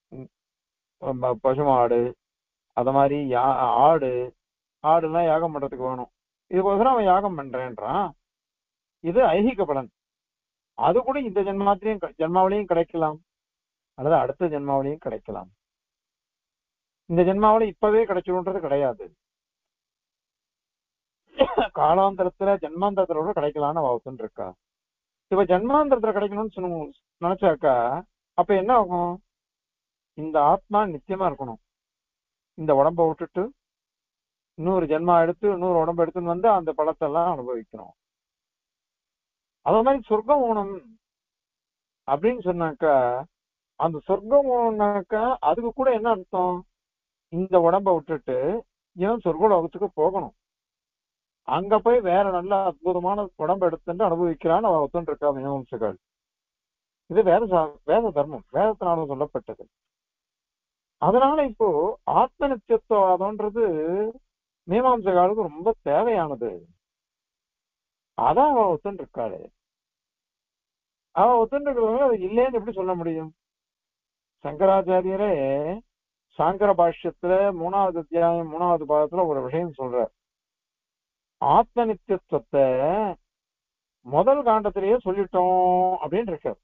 பசுமாடு, அத மாதிரி யா ஆடு, ஆடுலாம் யாகம் பண்றதுக்கு வேணும், இதுக்கோசரம் அவன் யாகம் பண்றேன்றான். இது ஐஹீக பலன். அது கூட இந்த ஜென்மாத்திலையும் ஜென்மாவிலையும் கிடைக்கலாம். அல்லது அடுத்த ஜென்மாவிலையும் கிடைக்கலாம். இந்த ஜென்மாவில இப்பவே கிடைச்சிடும்ன்றது கிடையாது. காலாந்தரத்துல ஜென்மாந்தரத்துல கிடைக்கலாம்னு அவத்துன்னு இருக்கா. இப்ப ஜென்மாந்தரத்துல கிடைக்கணும்னு சொன்ன நினைச்சாக்கா அப்ப என்ன ஆகும்? இந்த ஆத்மா நித்தியமா இருக்கணும். இந்த உடம்ப விட்டுட்டு இன்னொரு ஜென்மா எடுத்து இன்னொரு உடம்பு எடுத்துன்னு வந்து அந்த பழத்தை எல்லாம் அனுபவிக்கணும். அதே மாதிரி சொர்க்கம் ஊனம் அப்படின்னு சொன்னாக்கா அந்த சொர்க்கம் ஊனம்னாக்கா அதுக்கு கூட என்ன அர்த்தம்? இந்த உடம்ப விட்டுட்டு இவன் சொர்க்கலோகத்துக்கு போகணும். அங்க போய் வேற நல்ல அற்புதமான உடம்பு எடுத்துட்டு அனுபவிக்கிறான்னு அவ ஒத்துன்னு இருக்கா மீமாம்சகால். இது வேத வேத தர்மம், வேதத்தினால சொல்லப்பட்டது. அதனால இப்போ ஆத்ம நித்தியத்துவவாதம்ன்றது மீமாம்சகாலுக்கு ரொம்ப தேவையானது. அதான் அவ ஒத்துன்னு இருக்காளு. அவ ஒத்துன்னு இருக்கிறவங்க அது இல்லைன்னு எப்படி சொல்ல முடியும்? சங்கராச்சாரியரே சாங்கர பாஷ்யத்துல மூணாவது அத்தியாயம் மூணாவது பாகத்துல ஒரு விஷயம் சொல்ற. ஆத்ம நித்தியத்துவத்தை முதல் காண்டத்திலேயே சொல்லிட்டோம் அப்படின்னு இருக்கார்.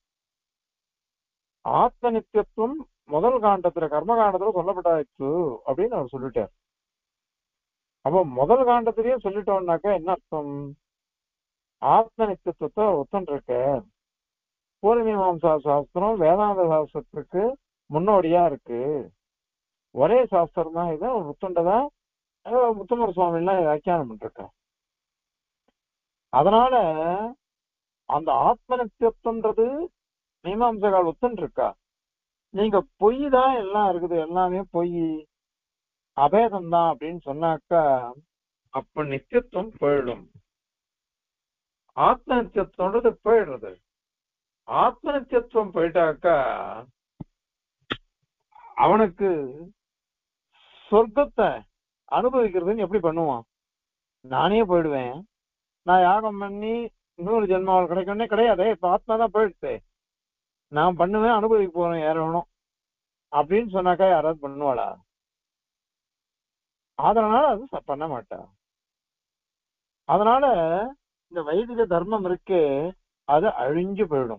ஆத்ம நித்தியத்துவம் முதல் காண்டத்துல கர்ம காண்டத்துல சொல்லப்பட்டாச்சு அப்படின்னு அவர் சொல்லிட்டார். அப்போ முதல் காண்டத்திலேயே சொல்லிட்டோம்னாக்கா என்ன அர்த்தம்? ஆத்ம நித்தியத்துவத்தை ஒத்தன் இருக்க பூர்வமீமாம்சா சாஸ்திரம் வேதாந்த சாஸ்திரத்துக்கு முன்னோடியா இருக்கு. ஒரே சாஸ்திரம் தான் இதை முத்துண்டதான் முத்துமர் சுவாமி எல்லாம் வியாக்கியானம் பண்ணிருக்க. அதனால அந்த ஆத்ம நித்தியத்துவன்றது மீமாம்சகால் ஒத்துன்னு இருக்கா. நீங்க பொய் தான் எல்லாம் இருக்குது, எல்லாமே பொய் அபேதம் தான் அப்படின்னு சொன்னாக்கா அப்ப நித்தியத்துவம் போயிடும். ஆத்ம நித்தியத்துவன்றது போயிடுறது. ஆத்ம நித்தியத்துவம் போயிட்டாக்கா அவனுக்கு சொர்க்கத்தை அனுபவிக்கிறதுன்னு எப்படி பண்ணுவான்? நானே போயிடுவேன், நான் யாகம் பண்ணி இன்னொரு ஜென்மாவில் கிடைக்கணும்னே கிடையாதே, இப்ப ஆத்மா தான் போயிடுச்சு, நான் பண்ணுவேன் அனுபவிக்க போறேன் ஏறணும் அப்படின்னு சொன்னாக்கா யாராவது பண்ணுவாளா? அதனால அது பண்ண மாட்டா. அதனால இந்த வைதிக தர்மம் இருக்கு அது அழிஞ்சு போயிடும்.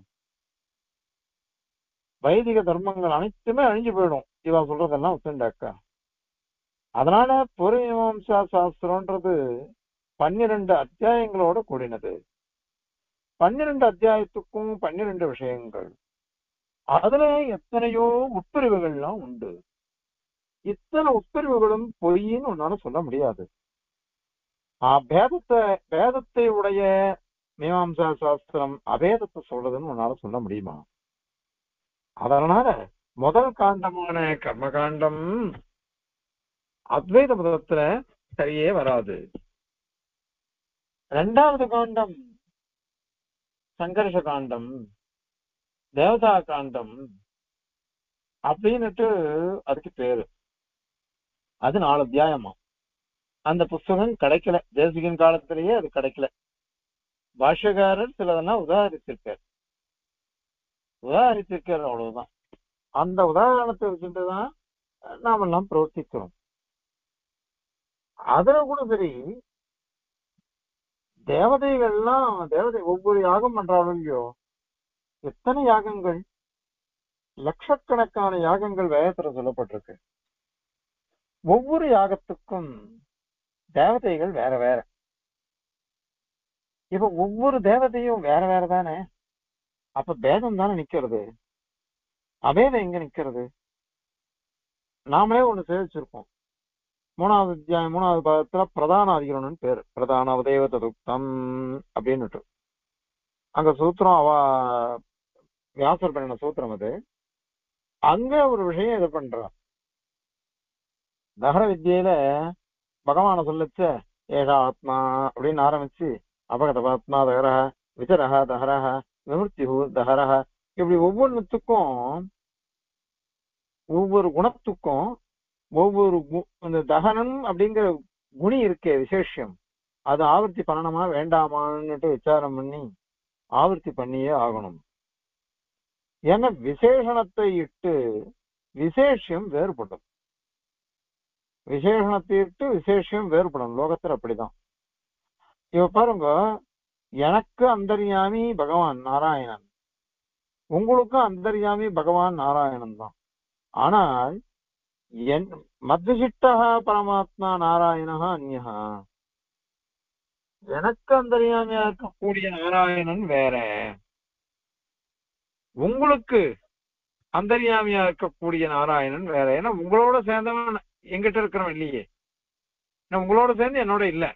வைதிக தர்மங்கள் அனைத்துமே அழிஞ்சு போயிடும் இவா சொல்றதெல்லாம் ஒத்துண்டாக்கா. அதனால பூர்வமீமாம்சா சாஸ்திரம்ன்றது பன்னிரண்டு அத்தியாயங்களோட கூடினது. பன்னிரண்டு அத்தியாயத்துக்கும் பன்னிரண்டு விஷயங்கள், அதுல எத்தனையோ உட்பிரிவுகள்லாம் உண்டு. இத்தனை உட்பிரிவுகளும் பொய்ன்னு ஒன்னால சொல்ல முடியாது. பேதத்தை பேதத்தை உடைய மீமாம்சா சாஸ்திரம் அபேதத்தை சொல்றதுன்னு உன்னால சொல்ல முடியுமா? அதனால முதல் காண்டமான கர்மகாண்டம் அத்வைத மதத்துல சரியே வராது. இரண்டாவது காண்டம் சங்கர்ஷ காண்டம், தேவதா காண்டம் அப்படின்னுட்டு அதுக்கு பேரு. அது நாலு அத்தியாயமா. அந்த புஸ்தகம் கிடைக்கல, தேசிகன் காலத்திலேயே அது கிடைக்கல. பாஷ்யக்காரர் சிலதெல்லாம் உதாரித்திருக்கார் உதாரித்திருக்கார் அவ்வளவுதான். அந்த உதாரணத்தை வச்சுட்டுதான் நாம எல்லாம் பிரவர்த்திக்கிறோம். அதுல கூட சரி, தேவதைகள்லாம் தேவதை ஒவ்வொரு யாகம் பண்றாலும் இல்லையோ, எத்தனை யாகங்கள், லட்சக்கணக்கான யாகங்கள் வேதத்துல சொல்லப்பட்டிருக்கு. ஒவ்வொரு யாகத்துக்கும் தேவதைகள் வேற வேற. இப்ப ஒவ்வொரு தேவதையும் வேற வேற தானே, அப்ப பேதம் தானே நிக்கிறது, அபேதம் எங்க நிக்கிறது? நாமளே ஒண்ணு சேவிச்சிருக்கோம். மூணாவது அத்தியாயம் மூணாவது பாகத்துல பிரதான அதிகரணம்னு பேரு, பிரதான அவதேவ துக்தம் அப்படின்னுட்டு அங்க சூத்திரம் அவ வியாசர் பண்ணின சூத்திரம் அது. அங்க ஒரு விஷயம் இது பண்றான். தகர வித்தியில பகவான சொல்லச்ச ஏகா ஆத்மா அப்படின்னு ஆரம்பிச்சு அபகதபாத்மா தகரஹ விசரஹ தஹரஹ விமுர்த்திஹு தஹரஹ, இப்படி ஒவ்வொன்றுத்துக்கும் ஒவ்வொரு குணத்துக்கும் ஒவ்வொரு இந்த தகனம் அப்படிங்கிற குணி இருக்கே விசேஷம், அது ஆவர்த்தி பண்ணணுமா வேண்டாமான்னுட்டு விசாரம் பண்ணி ஆவர்த்தி பண்ணியே ஆகணும். ஏன்னா விசேஷணத்தை இட்டு விசேஷம் வேறுபடும். விசேஷணத்தை இட்டு விசேஷம் வேறுபடும். லோகத்துல அப்படிதான். இப்ப பாருங்க, எனக்கு அந்தர்யாமி பகவான் நாராயணன், உங்களுக்கும் அந்தர்யாமி பகவான் நாராயணன் தான். ஆனால் என் மத்தியசிட்டா பரமாத்மா நாராயணா அந்யஹா, எனக்கு அந்தர்யாமியா இருக்கக்கூடிய நாராயணன் வேற, உங்களுக்கு அந்தர்யாமியா இருக்கக்கூடிய நாராயணன் வேற. ஏன்னா உங்களோட சேர்ந்தவன் எங்கிட்ட இருக்கிறவன் இல்லையே, நான் உங்களோட சேர்ந்து என்னோட இல்ல.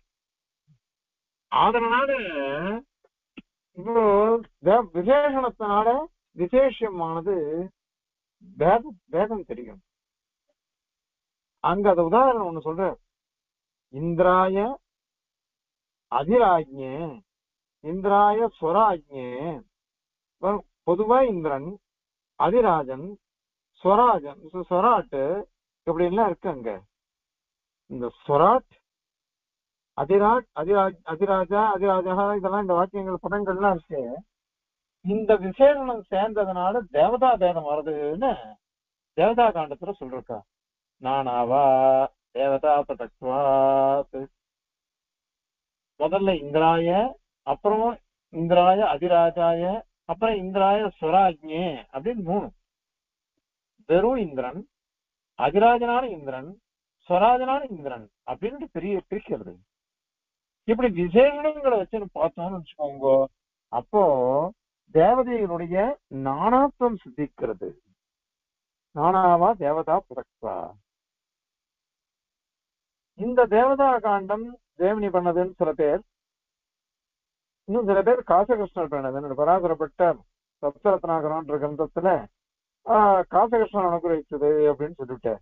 அதனால இப்போ வே- விசேஷணத்தினால விசேஷமானது பேதம் பேதம் தெரியும். அங்க அது உதாரணம் ஒண்ணு சொல்ற, இந்திராய அதிராஜ்ஞே இந்திராய ஸ்வராஜ்ஞே. இப்ப பொதுவா இந்திரன், அதிராஜன், ஸ்வராஜன், சு- ஸ்வராட்டு இப்படி எல்லாம் இருக்கு அங்க. இந்த ஸ்வராட், அதிராட், அதிராஜ், அதிராஜா, அதிராஜா, இதெல்லாம் இந்த வாக்கியங்கள் பதங்கள்லாம் இருக்கு. இந்த விசேஷனம் சேர்ந்ததுனால தேவதா பேதம் வருதுன்னு தேவதா காண்டத்துல சொல்லிருக்கா. நானாவா தேவதா பதத்வாத். முதல்ல இந்திராய, அப்புறம் இந்திராய அதிராஜாய, அப்புறம் இந்திராய ஸ்வராஜ்ஞே அப்படின்னு மூணு. வெறும் இந்திரன், அதிராஜனான இந்திரன், ஸ்வராஜனான இந்திரன் அப்படின்னு பெரிய பிரிக்கிறது. இப்படி விசேஷங்களை வச்சு பார்த்தோம்னு வச்சுக்கோங்க, அப்போ தேவதைகளுடைய நானாத்வம் சித்திக்கிறது. நானாவா தேவதா புரக்வா. இந்த தேவதா காண்டம் தேவனி பண்ணதுன்னு சில பேர், இன்னும் சில பேர் காசகிருஷ்ணர் பண்ணதுன்னு பராசரப்பட்ட சப்தரத்னாகரன்ற கிரந்தத்துல ஆஹ் காசகிருஷ்ணன் அனுகிரகிச்சது அப்படின்னு சொல்லிவிட்டார்.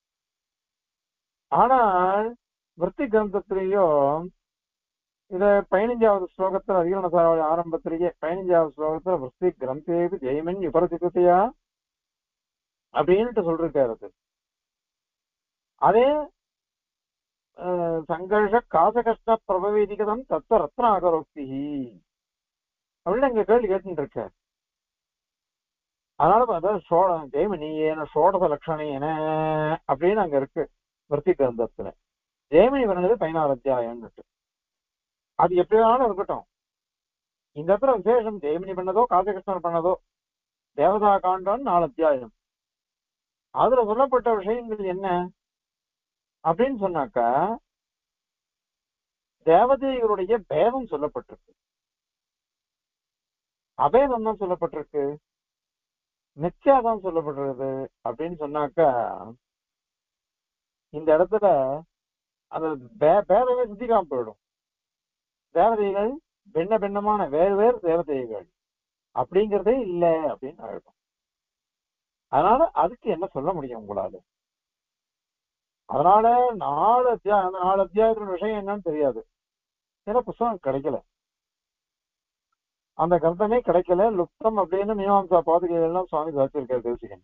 ஆனால் விருத்தி கிரந்தத்திலேயும் இத பதினஞ்சாவது ஸ்லோகத்துல அதிகரண சாராவளி ஆரம்பத்திலேயே பதினஞ்சாவது ஸ்லோகத்துல விருத்தி கிரந்தேது ஜெயமன் விபரதியா அப்படின்ட்டு சொல்லிருக்காரு. அது அதே சங்கர்ஷ காசகஷ்ட பிரபவேதிகதம் தத்துவ ரத்ன அகரோக்தி அப்படின்னு அங்க கேள்வி கேட்டு இருக்க. அதனால அதாவது சோழ ஜெயமணி ஏன சோடச லட்சணேன அப்படின்னு அங்க இருக்கு விருத்தி கிரந்தத்துல. ஜெயமணி பண்ணது பதினாறு அத்தியாயம்னுட்டு. அது எப்படியாலும் இருக்கட்டும், இந்த இடத்துல விசேஷம் ஜெயமணி பண்ணதோ காசகிருஷ்ணன் பண்ணதோ தேவதா காண்டம் நாலு அத்தியாயம். அதுல சொல்லப்பட்ட விஷயங்கள் என்ன அப்படின்னு சொன்னாக்கா, தேவதைகளுடைய பேதம் சொல்லப்பட்டிருக்கு, அபேதம் தான் சொல்லப்பட்டிருக்கு, நிச்சயாதான் சொல்லப்படுறது. அப்படின்னு சொன்னாக்கா இந்த இடத்துல அந்த பேதமே சித்திக்காம போயிடும். தேவதைகள் பின்ன பின்னமான வேறு வேறு தேவதைகள் அப்படிங்கிறதே இல்லை அப்படின்னு ஆயிடும். அதனால அதுக்கு என்ன சொல்ல முடியும் உங்களால? அதனால நாலு அத்தியாயம், அந்த நாலு அத்தியாயத்தோட விஷயம் என்னன்னு தெரியாது. ஏன்னா புஸ்தகம் கிடைக்கல, அந்த கிரந்தமே கிடைக்கல. லுப்தம் அப்படின்னு மீமாம்சா பாதுகைகள் எல்லாம் சுவாமி சாச்சிருக்காரு தேசிகன்.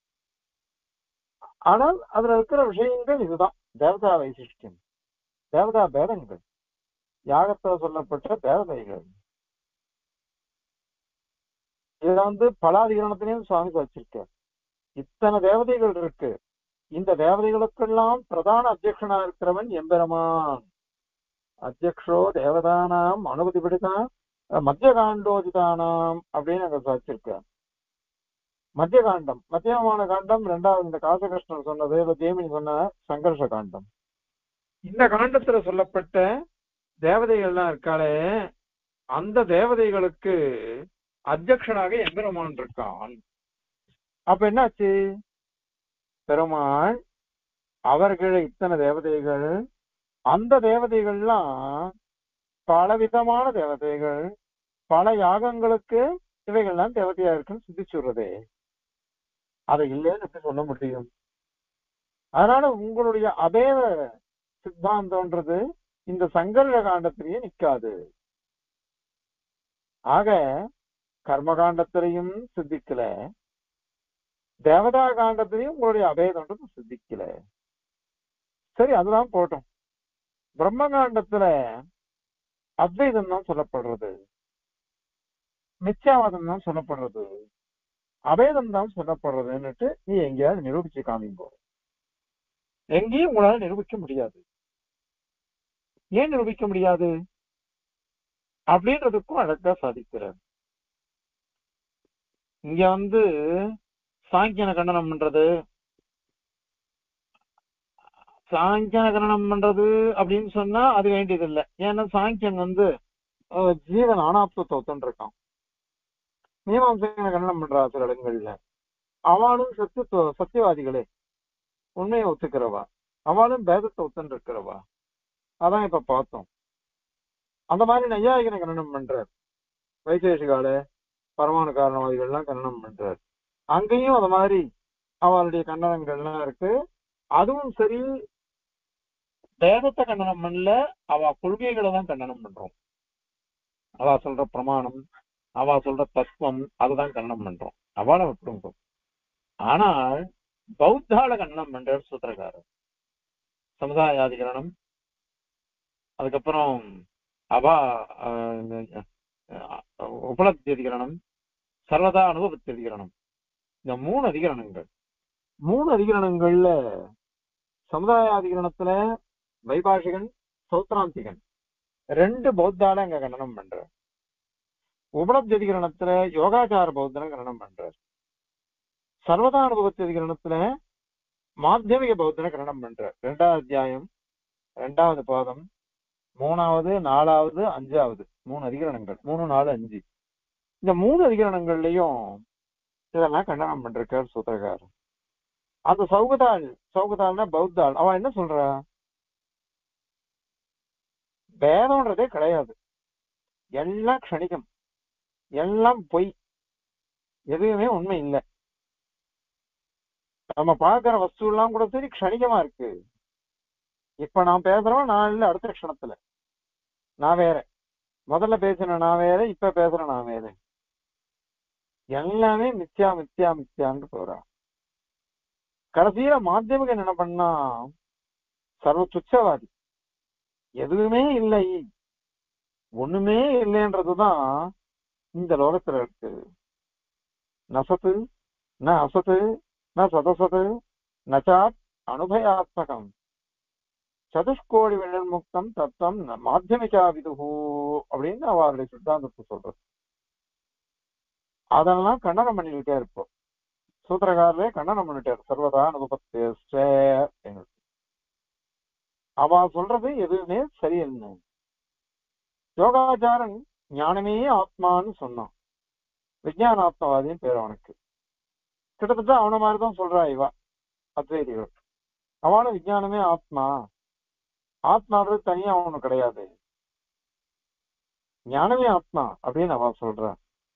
ஆனால் அதுல இருக்கிற விஷயங்கள் இதுதான் தேவதா வைசிஷ்டியம், தேவதா பேதங்கள், யாகத்துல சொல்லப்பட்ட தேவதைகள். இதுல வந்து பலாதிகரணத்திலையும் சுவாமி வச்சிருக்கார். இத்தனை தேவதைகள் இருக்கு. இந்த தேவதைகளுக்கெல்லாம் பிரதான அத்தியக்ஷனா இருக்கிறவன் எம்பெருமான். அத்தியக்ஷோ தேவதானாம் அனுபதி பிடித்தான் மத்திய காண்டோதிதானாம் அப்படின்னு அங்க வச்சிருக்கார். மத்திய காண்டம், மத்தியமான காண்டம் ரெண்டாவது இந்த காசகிருஷ்ணன் சொன்னது, ஜெயமினி சொன்ன சங்கர்ஷ காண்டம். இந்த காண்டத்துல சொல்லப்பட்ட தேவதைகள்லாம் இருக்காளே, அந்த தேவதைகளுக்கு அத்தியக்ஷனாக எம்பெருமான் இருக்கான். அப்ப என்னாச்சு, பெருமாள் அவர்கள் இத்தனை தேவதைகள், அந்த தேவதைகள்லாம் பலவிதமான தேவதைகள், பல யாகங்களுக்கு இவைகள்லாம் தேவதையா இருக்குன்னு சிந்திச்சுடுறதே, அதை இல்லைன்னு எப்படி சொல்ல முடியும்? அதனால உங்களுடைய அபேத சித்தாந்தம்ன்றது இந்த சங்கர்ஷ காண்டத்திலேயே நிக்காது. ஆக கர்மகாண்டத்திலையும் சித்திக்கல, தேவதா காண்டத்திலையும் உங்களுடைய அபேதம்ன்றது சித்திக்கல. சரி, அதுதான் போட்டோம். பிரம்ம காண்டத்துல அத்வைதம் தான் சொல்லப்படுறது, மித்யாவாதம் தான் சொல்லப்படுறது, அபேதம் தான் சொல்லப்படுறதுன்னுட்டு நீ எங்கேயாவது நிரூபிச்சு காமிங்கோ. எங்கேயும் உங்களால நிரூபிக்க முடியாது. ஏன் நிரூபிக்க முடியாது அப்படின்றதுக்கும் அழகா சாதிக்கிறார். இங்க வந்து சாங்கியன கண்டனம் பண்றது, சாங்கியன கண்டனம் பண்றது அப்படின்னு சொன்னா அது வேண்டியது இல்லை. ஏன்னா சாங்கியன் வந்து அஹ், ஜீவன் அனாத்மத்தை ஒத்துன்னு இருக்கான். மீமாம்சையனை கண்டனம் பண்றா சில இடங்கள்ல. அவளும் சத்திய சத்தியவாதிகளே, உண்மையை ஒத்துக்கிறவா. அவளும் பேதத்தை ஒத்துன்னு இருக்கிறவா. அதான் இப்ப பார்த்தோம். அந்த மாதிரி நையாயிகனை கண்டனம் பண்றார். வைசேஷிகால பரமாணு காரணவாதிகள்லாம் கண்டனம் பண்றார். அங்கேயும் அது மாதிரி அவளுடைய கண்டனங்கள்லாம் இருக்கு. அதுவும் சரி, பேதத்தை கண்டனம் பண்ணல, அவ கொள்கைகளை தான் கண்டனம் பண்றோம். அவ சொல்ற பிரமாணம், அவ சொல்ற தத்துவம், அதுதான் கண்டனம் பண்றோம். அவளை விட்டுருங்க. ஆனால் பௌத்தால கண்டனம் பண்றார் சூத்திரக்காரர். சமுதாயாதிகரணம், அதுக்கப்புறம் அவா உபலப்தி அதிகரணம், சர்வதா அனுபவத்தி அதிகரணம், இந்த மூணு அதிகரணங்கள். மூணு அதிகரணங்கள்ல சமுதாய அதிகரணத்துல வைபாஷிகன் சௌத்ராந்திகன் ரெண்டு பௌத்தால அங்க கண்டனம் பண்ற. உபலப்தி அதிகரணத்துல யோகாச்சார பௌத்தனை கண்டனம் பண்றார். சர்வதா அனுபவத்தி அதிகரணத்துல மாத்தியமிக பௌத்தனை கண்டனம் பண்றார். ரெண்டாவது அத்தியாயம், ரெண்டாவது பாதம், மூணாவது, நாலாவது, அஞ்சாவது, மூணு அதிகரணங்கள், மூணு நாலு அஞ்சு. இந்த மூணு அதிகரணங்கள்லயும் இதெல்லாம் கண்டனம் பண்றார் சூத்திரக்காரர். அந்த சௌகதாள், சௌகதாள்னா பௌத்தாள், அவன் என்ன சொல்றா? வேதம்ன்றதே கிடையாது, எல்லாம் க்ஷணிகம், எல்லாம் பொய், எதுவுமே உண்மை இல்லை. நம்ம பார்க்கிற வஸ்து எல்லாம் கூட சரி க்ஷணிகமா இருக்கு. இப்ப நான் பேசுறோம், நான் இல்ல அடுத்த க்ஷணத்துல நான் வேற, முதல்ல பேசின நான் வேற, இப்ப பேசுற நான் வேற. எல்லாமே மித்யா மித்யா மித்யான்னு போறா. கடைசியில மாத்தியமிக என்ன பண்ணா, சர்வ துச்சவாதி, எதுவுமே இல்லை, ஒண்ணுமே இல்லைன்றதுதான் இந்த லோகத்துல இருக்கு. நசத்து ந அசத்து ந சதசத்து நச்சாத் அனுபயாத்மகம் சதுஷ்கோடி விழன்முக்தம் தத்துவம் மாத்தியமிகா விதுகு அப்படின்னு அவருடைய சித்தாந்தத்தை சொல்றது. அதெல்லாம் கண்டனம் பண்ணிக்கிட்டே இருப்போம். சூத்திரக்காரரே கண்டனம் பண்ணிட்டார். சர்வதா அனுபவத்தே அவ சொல்றது எதுவுமே சரியில்லை. யோகாச்சாரன் ஞானமே ஆத்மான்னு சொன்னான். விஜயானாத்மவாதியும் பேர் அவனுக்கு. கிட்டத்தட்ட அவன மாதிரிதான் சொல்றா இவா அத்வைதிகள். அவனும் விஞ்ஞானமே ஆத்மா, ஆத்மான்றது தனியா அவனு கிடையாது, ஞானமே ஆத்மா அப்படின்னு அவ சொல்ற.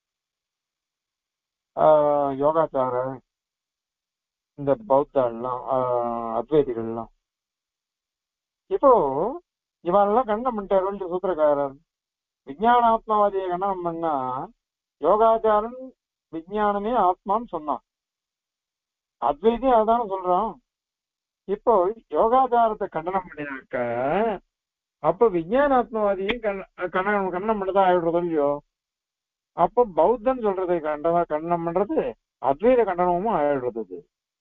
ஆஹ் யோகாச்சார இந்த பௌத்தெல்லாம் ஆஹ் அத்வைதிகள்லாம் இப்போ இவரெல்லாம் கண்டனம் பண்ணிட்டாரு சூத்திரக்காரர். விஞ்ஞானாத்மாவாதியை கண்டனம் பண்ணா யோகாச்சாரன் விஞ்ஞானமே ஆத்மான்னு சொன்னான். அத்வைதி அதான சொல்றான். இப்போ யோகாச்சாரத்தை கண்டனம் பண்ணினாக்க அப்ப விஞ்ஞானாத்மவாதியும் கண்டனம் கண்டனம் பண்ணதான் ஆயிடுறதோ இல்லையோ. அப்போ பௌத்தன் சொல்றது கண்டன கண்டனம் பண்றது அத்வைத கண்டனமும் ஆயிடுறது.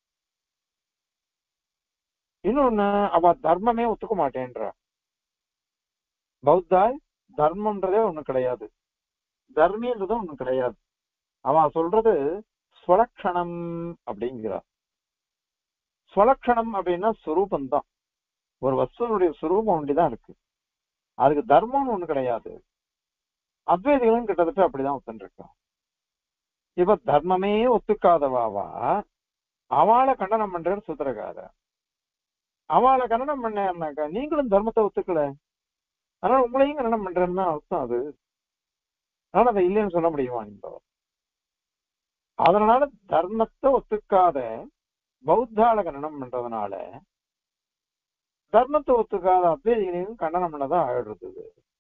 இன்னொன்னு, அவ தர்மமே ஒத்துக்க மாட்டேன்ற. பௌத்தாய் தர்மம்ன்றதே ஒண்ணு கிடையாது, தர்மின்றதும் ஒண்ணு கிடையாது. அவ சொல்றது ஸ்வலக்ஷணம் அப்படிங்கிறா. ஸ்வலக்ஷணம் அப்படின்னா சுரூபம் தான், ஒரு வஸ்துவனுடைய சுரூபம் ஒன்றிதான் இருக்கு, அதுக்கு தர்மம்னு ஒண்ணு கிடையாது. அத்வைதிகளும் கிட்டத்தட்ட அப்படிதான் ஒத்துருக்கான். இப்ப தர்மமே ஒத்துக்காதவாவா அவளை கண்டனம் பண்ற சூத்திரக்கார. அவளை கண்டனம் பண்ணாக்கா நீங்களும் தர்மத்தை ஒத்துக்கல, அதனால உங்களையும் கண்டனம் பண்றேன்னு அர்த்தம். அது அதனால அதை இல்லைன்னு சொல்ல முடியுமா நீங்க? அதனால தர்மத்தை ஒத்துக்காத பௌத்தால கண்டனம் பண்றதுனால தர்மத்தை ஒத்துக்காத அத்வைதிகளையும் கண்டனம் பண்ணதான் ஆயிடுறது.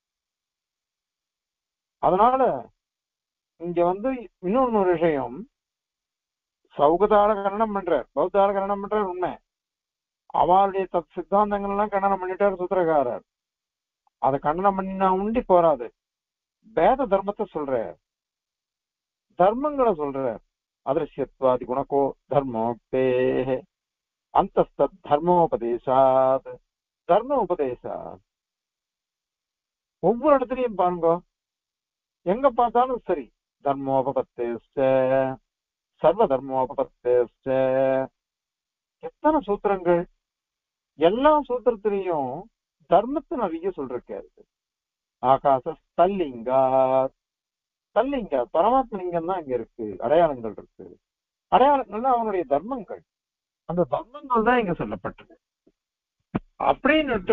அதனால இங்க வந்து இன்னொன்னு ஒரு விஷயம், சௌகதால கண்டனம் பண்றார், பௌத்தால கண்டனம் பண்றார் உண்மை. அவளுடைய தத் சித்தாந்தங்கள் எல்லாம் கண்டனம் பண்ணிட்டார் சூத்திரக்காரர். அதை கண்டனம் பண்ணினா உண்டி போறாது, வேத தர்மத்தை சொல்ற, தர்மங்களை சொல்ற. அதிருஷ்யத்வாதி குணக்கோ தர்மோக்தே அந்த தர்மோபதேசாத் தர்ம உபதேசாத். ஒவ்வொரு இடத்துலையும் பாருங்க, எங்க பார்த்தாலும் சரி தர்மோபத்தே சர்வ தர்மோபபத்தேஷ்ட. எத்தனை சூத்திரங்கள்! எல்லா சூத்திரத்திலையும் தர்மத்தை நிறைய சொல்றாரு. ஆகாச தல்லிங்கா, தல்லிங்க பரமாத்ம லிங்கம் தான் இங்க இருக்கு, அடையாளங்கள் இருக்கு. அடையாளங்கள்னா அவனுடைய தர்மங்கள், அந்த தர்மங்கள் தான் இங்க சொல்லப்பட்டது அப்படின்னுட்டு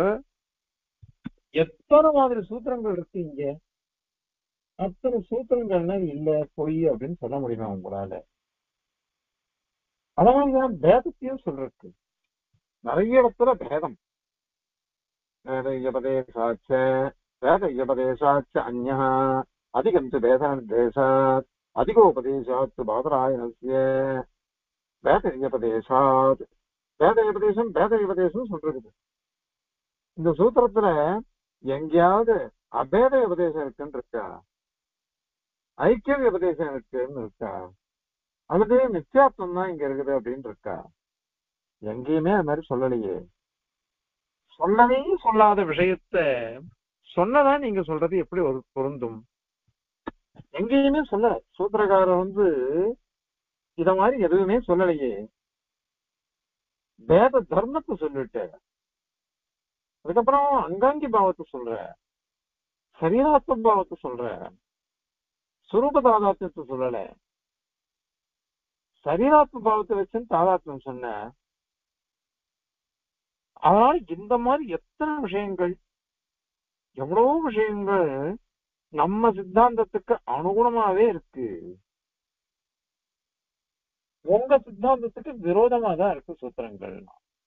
எத்தனை மாதிரி சூத்திரங்கள் இருக்கு இங்க. அத்தனை சூத்திரங்கள்னா இல்ல பொய் அப்படின்னு சொல்ல முடியுமா உங்களால? அதனாலதான் பேதத்தையும் சொல்றதுக்கு நிறைய இடத்துல பேதம். வேத உபதேசாச்ச வேத உபதேசாச்ச அந்யா அதிகம் பேத நிர்தேசாத் அதிகோபதேசாத் பாதராயணஸ்ய வேத உபதேசாத். வேத உபதேசம் வேத உபதேசம் சொல்றது. இந்த சூத்திரத்துல எங்கேயாவது அபேத உபதேசம் இருக்குன்னு இருக்கா? ஐக்கிய உபதேசம் இருக்குன்னு இருக்கா? அல்லது நித்தியாத்வம் தான் இங்க இருக்குது அப்படின்னு இருக்கா? எங்கேயுமே அது மாதிரி சொல்லலையே. சொல்லவே சொல்லாத விஷயத்த சொன்னதான் நீங்க சொல்றது எப்படி ஒரு பொருந்தும்? எங்கேயுமே சொல்ல சூத்திரக்காரர் வந்து இத மாதிரி எதுவுமே சொல்லலையே. வேத தர்மத்தை சொல்லிட்டு அதுக்கப்புறம் அங்காங்கி பாவத்தை சொல்ற, சரீராத்ம பாவத்தை சொல்ற, சுரூப தாதாத்மியத்தை சொல்லல. சரீராத்ம பாவத்தை வச்சுன்னு தாதாத்மியம் சொன்ன. அதனால இந்த மாதிரி எத்தனை விஷயங்கள், எவ்வளவு விஷயங்கள் நம்ம சித்தாந்தத்துக்கு அனுகுணமாவே இருக்கு. உங்க சித்தாந்தத்துக்கு விரோதமா தான் இருக்கு சூத்திரங்கள்.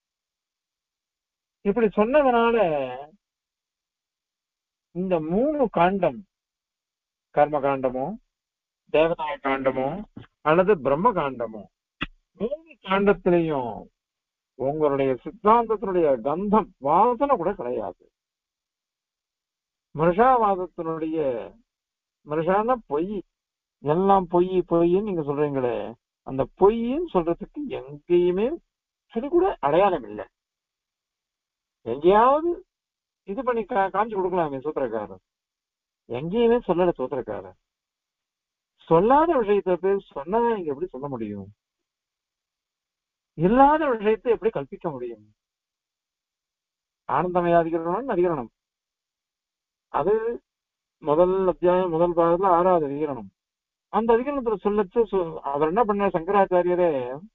இப்படி சொன்னதுனால இந்த மூணு காண்டம், கர்ம காண்டமோ தேவதாய காண்டமோ அல்லது பிரம்ம காண்டமோ, மூணு காண்டத்திலையும் உங்களுடைய சித்தாந்தத்தினுடைய கந்தம் வாசனை கூட கிடையாது. மனுஷாவாதத்தினுடைய மனுஷான பொய், எல்லாம் பொய் பொய்ன்னு நீங்க சொல்றீங்களே, அந்த பொய்ன்னு சொல்றதுக்கு எங்கேயுமே சிறு கூட அடையாளம் இல்லை. எங்கேயாவது இது பண்ணி கா காமிச்சு கொடுக்கலாமே சூத்திரக்காரர். எங்கேயுமே சொல்லல சூத்திரக்காரர். சொல்லாத விஷயத்த பேர் சொன்னதை நீங்க எப்படி சொல்ல முடியும்? இல்லாத விஷயத்தை எப்படி கல்பிக்க முடியும்? ஆனந்தமய அதிகரணம் அதிகரணம் அது முதல் அத்தியாயம் முதல் பாகத்துல ஆறாவது அதிகரணம். அந்த அதிகரணத்துல சொல்லச்சு அவர் என்ன பண்ண சங்கராச்சாரியரே,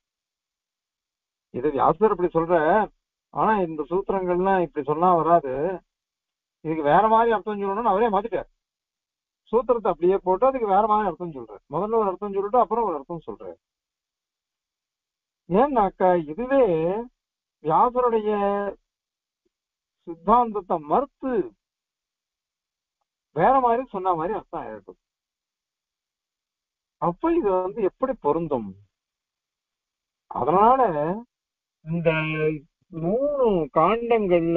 இது வியாசர் இப்படி சொல்ற, ஆனா இந்த சூத்திரங்கள்லாம் இப்படி சொன்னா வராது, இதுக்கு வேற மாதிரி அர்த்தம் சொல்லணும்னு அவரே மாத்திட்டார். சூத்திரத்தை அப்படியே போட்டு அதுக்கு வேற மாதிரி அர்த்தம் சொல்ற. முதல்ல ஒரு அர்த்தம் சொல்லிட்டு அப்புறம் ஒரு அர்த்தம் சொல்ற. ஏன்னாக்கா இதுவே வியாசருடைய சித்தாந்தத்தை மறுத்து வேற மாதிரி சொன்ன மாதிரி அர்த்தம் ஆயிடும். அப்ப இது வந்து எப்படி பொருந்தும்? அதனால இந்த மூணு காண்டங்கள்ல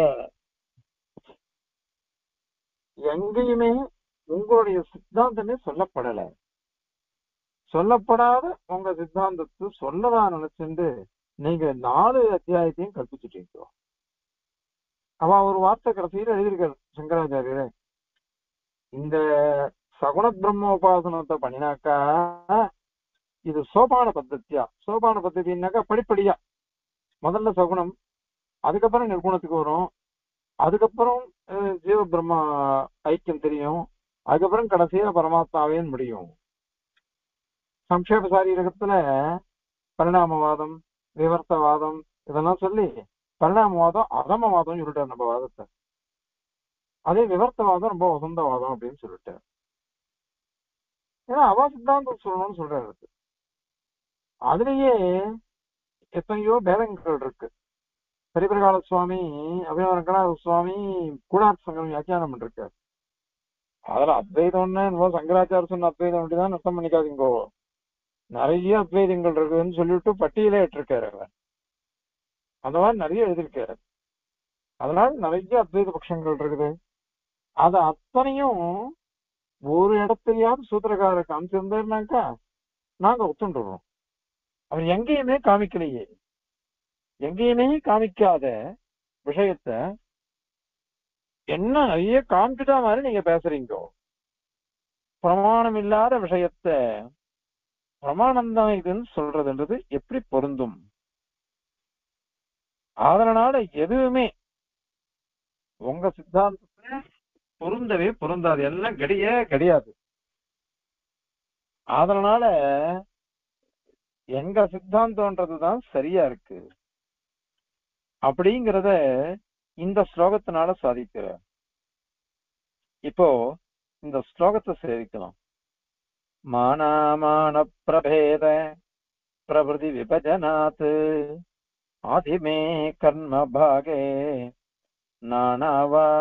எங்கேயுமே உங்களுடைய சித்தாந்தமே சொல்லப்படல. சொல்லப்படாத உங்க சித்தாந்தத்தை சொல்லதான் நினைச்சுட்டு நீங்க நாலு அத்தியாயத்தையும் கற்பிச்சுட்டீங்க. அவ ஒரு வார்த்தை கடைசியில் எழுதியிருக்காரு சங்கராச்சாரியரே, இந்த சகுண பிரம்மோபாசனத்தை பண்ணினாக்கா இது சோபான பத்தத்தியா. சோபான பத்தத்தின்னாக்கா படிப்படியா முதல்ல சகுனம், அதுக்கப்புறம் நிர்குணத்துக்கு வரும், அதுக்கப்புறம் ஜீவ பிரம்ம ஐக்கியம் தெரியும், அதுக்கப்புறம் கடைசியா பரமாத்மாவேன்னு முடியும். சம்ஷேப சாரீரகத்துல பரிணாமவாதம் விவர்த்தவாதம் இதெல்லாம் சொல்லி பரிணாமவாதம் அதமவாதம் சொல்லிட்டார் நம்ம வாதத்தை. அதே விவர்த்தவாதம் ரொம்ப வசந்தவாதம் அப்படின்னு சொல்லிட்டார். ஏன்னா அவ சித்தாந்தம் சொல்லணும்னு சொல்றாரு. அதுலயே எத்தனையோ பேதங்கள் இருக்கு. பெரியபிரகால சுவாமி அபிநவரங்கநாத சுவாமி கூடார் சங்கம் வியாக்கியானம் பண்ணிருக்காரு. அதுல அத்வைதம்னு சங்கராச்சார சொன்ன அத்வைதம் அப்படிதான் அர்த்தம் பண்ணிக்காதீங்கோ, நிறைய அத்வைதங்கள் இருக்குதுன்னு சொல்லிட்டு பட்டியலே இட்டிருக்காரு. அவர் அந்த மாதிரி நிறைய எழுதியிருக்காரு. அதனால நிறைய அத்வைத பட்சங்கள் இருக்குது. அது அத்தனையும் ஒரு இடத்துலயாவது சூத்திரக்காரர் காமிச்சிருந்தாருனாக்கா நாங்க ஒத்துண்டுறோம். அவர் எங்கேயுமே காமிக்கலையே. எங்கேயுமே காமிக்காத விஷயத்த என்ன நிறைய காமிச்சுட்டா மாதிரி நீங்க பேசுறீங்க. பிரமாணம் இல்லாத விஷயத்த பிரமாணம் தான் இதுன்னு சொல்றதுன்றது எப்படி பொருந்தும்? அதனால எதுவுமே உங்க சித்தாந்தத்துல பொருந்தவே பொருந்தாது, எல்லாம் கிடையே கிடையாது. அதனால எங்க சித்தாந்தம்ன்றதுதான் சரியா இருக்கு அப்படிங்கிறத இந்த ஸ்லோகத்தினால சாதிக்கிற. இப்போ இந்த ஸ்லோகத்தை சேவிக்கலாம். மானாமான பிரபேத பிரபிருதி விபஜனாத் ஆதிமே கர்ம பாகே நானாவா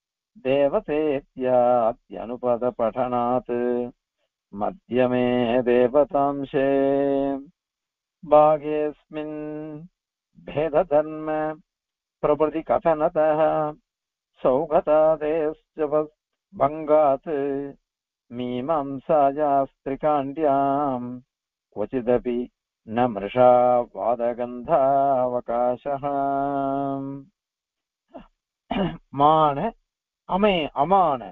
தேவதேத்யாத்யனுபத படனாத் மத்தியமே தேவதாம்சே பாகேஸ்மின் பேததர்ம பிரபிருதி கதனதः சௌகதாதேஸ்ச பங்காத் மீமாம்சாயாஸ்திரிகாண்ட்யாம் क्वचिदपि न मृषा वादगन्धावकाशः மான அமே அமான.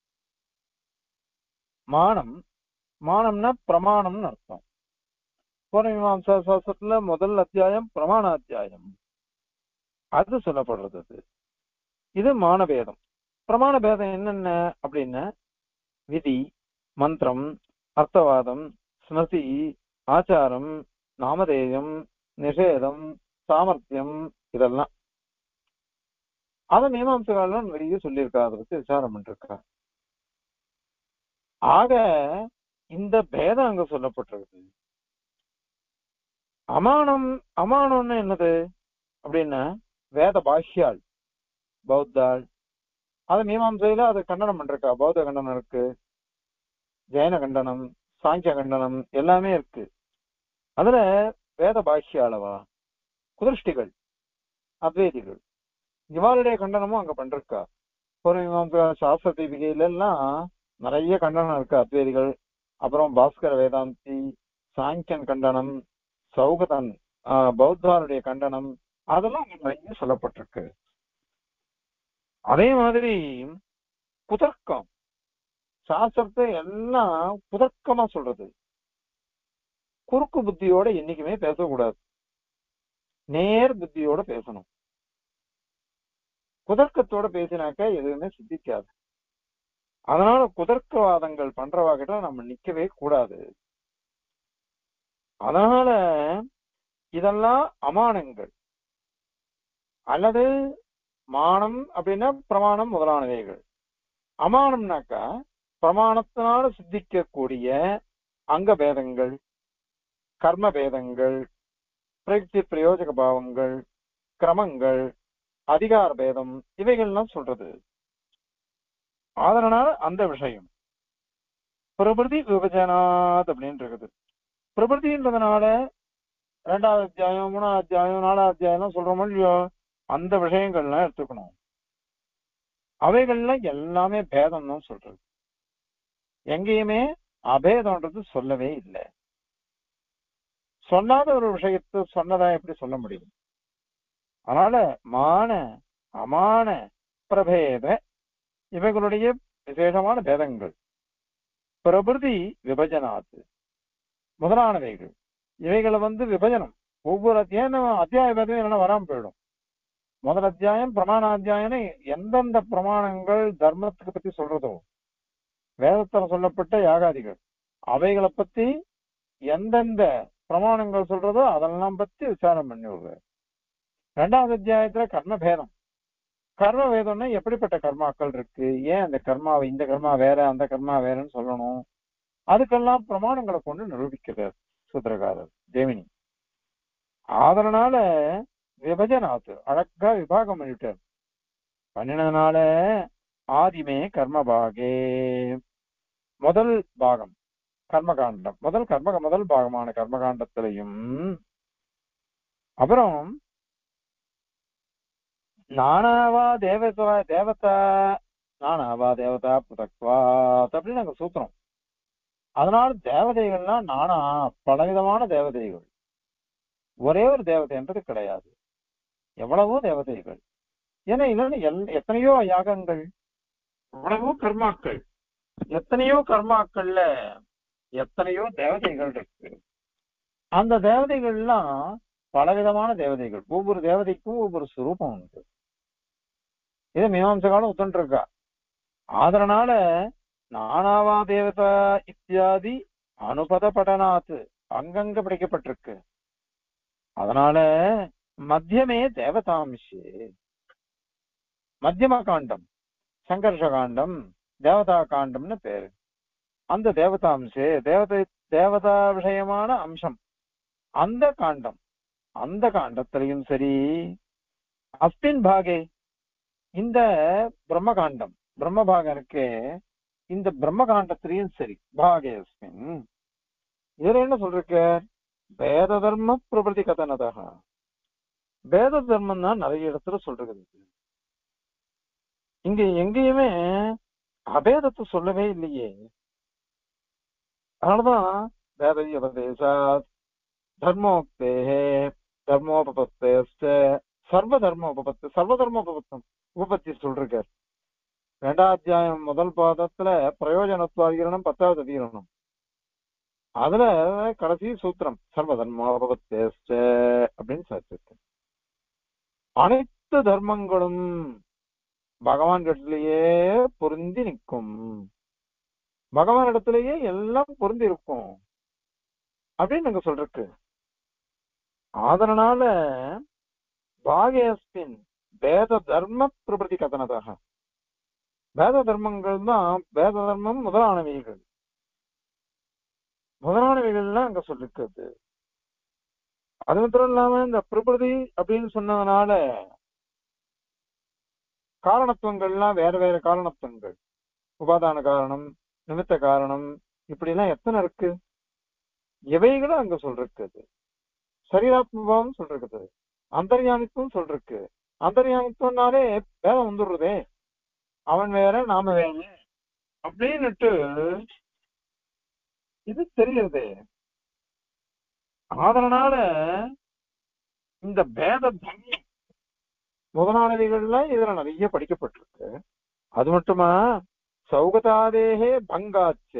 மானம் மானம்னா பிரமாணம்னு அர்த்தம். பூர்வமீமாம்சா சாஸ்திரத்துல முதல் அத்தியாயம் பிரமாண அத்தியாயம், அது சொல்லப்படுறது. இது மானபேதம். பிரமாண பேதம் என்னென்ன அப்படின்னா விதி, மந்திரம், அர்த்தவாதம், ஸ்மிருதி, ஆச்சாரம், நாமதேயம், நிஷேதம், சாமர்த்தியம், இதெல்லாம் அத மீமாம்சகாலம் நிறைய சொல்லியிருக்கா, அதை பத்தி விசாரம் பண்ணிருக்கா. ஆக இந்த பேதம் அங்க சொல்லப்பட்டிருக்கு. அமானம் அமானம்னு என்னது அப்படின்னா வேத பாஷ்யாள் பௌத்தாள், அது மீமாம்சையில அது கண்டனம் பண்றக்கா. பௌத்த கண்டனம் இருக்கு, ஜெயன கண்டனம், சாங்கிய கண்டனம் எல்லாமே இருக்கு. அதுல வேத பாஷ்யாளவா குதிருஷ்டிகள் அத்வைதிகள் இவாளுடைய கண்டனமும் அங்க பண்றா. பூர்வமீமாம்சா சாஸ்திர தீபிகையில எல்லாம் நிறைய கண்டனம் இருக்கு அத்வைதிகள். அப்புறம் பாஸ்கர வேதாந்தி, சாங்கியன் கண்டனம், சௌகதன் ஆஹ் பௌத்தாருடைய கண்டனம், அதெல்லாம் அங்க நிறைய சொல்லப்பட்டிருக்கு. அதே மாதிரி குதர்க்கம், சாஸ்திரத்தை எல்லாம் குதர்க்கமா சொல்றது. குறுக்கு புத்தியோட என்னைக்குமே பேசக்கூடாது, நேர் புத்தியோட பேசணும். குதர்க்கத்தோட பேசினாக்க எதுவுமே சித்திக்காது. அதனால குதர்க்கவாதங்கள் பண்றவாகிட்ட நம்ம நிக்கவே கூடாது. அதனால இதெல்லாம் அமானங்கள். அல்லது மானம் அப்படின்னா பிரமாணம் முதலானவைகள். அமானம்னாக்கா பிரமாணத்தினால சித்திக்கக்கூடிய அங்க பேதங்கள், கர்ம பேதங்கள், பிரயுக்தி பிரயோஜக பாவங்கள், கிரமங்கள், அதிகார பேதம், இவைகள்லாம் சொல்றது. அதனால அந்த விஷயம் பிரபிருதி விபஜனாத் அப்படின்னு இருக்குது. பிரபிருதின்றதுனால ரெண்டாவது அத்தியாயம், மூணாவது அத்தியாயம், நாலாவது அத்தியாயம் சொல்றோமோ இல்லையோ, அந்த விஷயங்கள்லாம் எடுத்துக்கணும். அவைகள்லாம் எல்லாமே பேதம் தான் சொல்றது. எங்கேயுமே அபேதம்ன்றது சொல்லவே இல்லை. சொல்லாத ஒரு விஷயத்தை சொன்னதா எப்படி சொல்ல முடியும்? அதனால மான அமான பிரபேத இவைகளுடைய விசேஷமான பேதங்கள், பிரபிருதி விபஜனாத்து முதலானவைகள், இவைகளை வந்து விபஜனம் ஒவ்வொரு அத்தியாயம் அத்தியாய பேதம் என்ன வராம போயிடும். முதல் அத்தியாயம் பிரமாண அத்தியாயம் எந்தெந்த பிரமாணங்கள் தர்மத்துக்கு பத்தி சொல்றதோ, வேதத்தில் சொல்லப்பட்ட யாகாதிகள் அவைகளை பத்தி எந்தெந்த பிரமாணங்கள் சொல்றதோ அதெல்லாம் பத்தி விசாரம் பண்ணி விடுறாரு. ரெண்டாவது அத்தியாயத்துல கர்ம பேதம். கர்ம வேதம்னா எப்படிப்பட்ட கர்மாக்கள் இருக்கு, ஏன் அந்த கர்மாவை இந்த கர்மா வேற அந்த கர்மா வேறன்னு சொல்லணும், அதுக்கெல்லாம் பிரமாணங்களை கொண்டு நிரூபிக்கிறார் சூத்திரகாரர் ஜெமினி. அதனால விபஜனாத்து அழகா விபாகம் பண்ணிட்டார். பண்ணினதுனால ஆதிமே கர்மபாகே முதல் பாகம் கர்மகாண்டம், முதல் கர்ம முதல் பாகமான கர்மகாண்டத்திலையும், அப்புறம் நானாவா தேவதா தேவதா நானாவா தேவதா புதக்வாத் அப்படின்னு நாங்க சூத்திரம். அதனால தேவதைகள்னா நானா பலவிதமான தேவதைகள், ஒரே ஒரு தேவதைன்றது கிடையாது, எவ்வளவோ தேவதைகள். ஏன்னா இல்லைன்னு எல் எத்தனையோ யாகங்கள், எவ்வளவோ கர்மாக்கள், எத்தனையோ கர்மாக்கள்ல எத்தனையோ தேவதைகள் இருக்கு. அந்த தேவதைகள்லாம் பலவிதமான தேவதைகள், ஒவ்வொரு தேவதைக்கும் ஒவ்வொரு சுரூபம் உண்டு. இதை மீமாம்சகாலம் ஒத்துட்டு இருக்கா. அதனால நானாவா தேவதா இத்தியாதி அனுபத படனாத்து அங்கங்க படிக்கப்பட்டிருக்கு. அதனால மத்தியமே தேவதாம்சே, மத்தியம காண்டம், சங்கர்ஷ காண்டம், தேவதா காண்டம்னு பேரு. அந்த தேவதாம்சே தேவதை தேவதா விஷயமான அம்சம் அந்த காண்டம், அந்த காண்டத்திலையும் சரி, அஸ்மின் பாகே இந்த பிரம்ம காண்டம், பிரம்ம பாகம் இருக்கே, இந்த பிரம்ம காண்டத்திலையும் சரி, பாகே அஸ்மின் இதுல என்ன சொல்றீங்க? வேத தர்ம பிரபதி கதனதாக, வேத தர்மம் தான் நிறைய இடத்துல சொல்றது. இங்க எங்கேயுமே அபேதத்தை சொல்லவே இல்லையே. அதனாலதான் வேத உபதேசா தர்மோக்தே தர்மோபபத்தே சர்வ தர்ம உபபத்து, சர்வ தர்ம உபபத்தம் உபபத்தி சொல்றார். ரெண்டாம் அத்தியாயம் முதல் பாதத்துல பிரயோஜனத்துவாதிகரணம் பத்தாவது அதிகரணம், அதுல கடைசி சூத்திரம் சர்வ தர்ம உபபத்தே அப்படின்னு சொல்லிருக்கு. அனைத்து தர்மங்களும் பகவான் இடத்திலேயே பொருந்தி நிற்கும், பகவான் இடத்திலேயே எல்லாம் பொருந்தி இருக்கும் அப்படின்னு நாங்க சொல்றக்கு. அதனால பாகேஸ்மின் வேத தர்ம பிரபதி கதனதாக, வேத தர்மங்கள் தான், வேத தர்மம் முதலானவைகள், முதலானவைகள்லாம் அங்க சொல்லிருக்கிறது. அது மாத்திரம் இல்லாம இந்த பிரபதி அப்படின்னு சொன்னதுனால காரணத்துவங்கள்லாம் வேற வேற காரணத்துவங்கள், உபாதான காரணம், நிமித்த காரணம், இப்படி எல்லாம் எத்தனை இருக்கு, எவைகளும் அங்க சொல்றது. சரீராத்மபாவம் சொல்றது, அந்தர்யாமித்துவம் சொல்றது. அந்தர்யாமித்துவம்னாலே வேதம் வந்துடுறதே, அவன் வேற நாம வேற அப்படின்னுட்டு இது தெரியுது. அதனால இந்த வேத தர்மம் முதலானவைகள்லாம் இதுல நிறைய படிக்கப்பட்டிருக்கு. அது மட்டுமா, சௌகதாதேகே பங்காச்ச,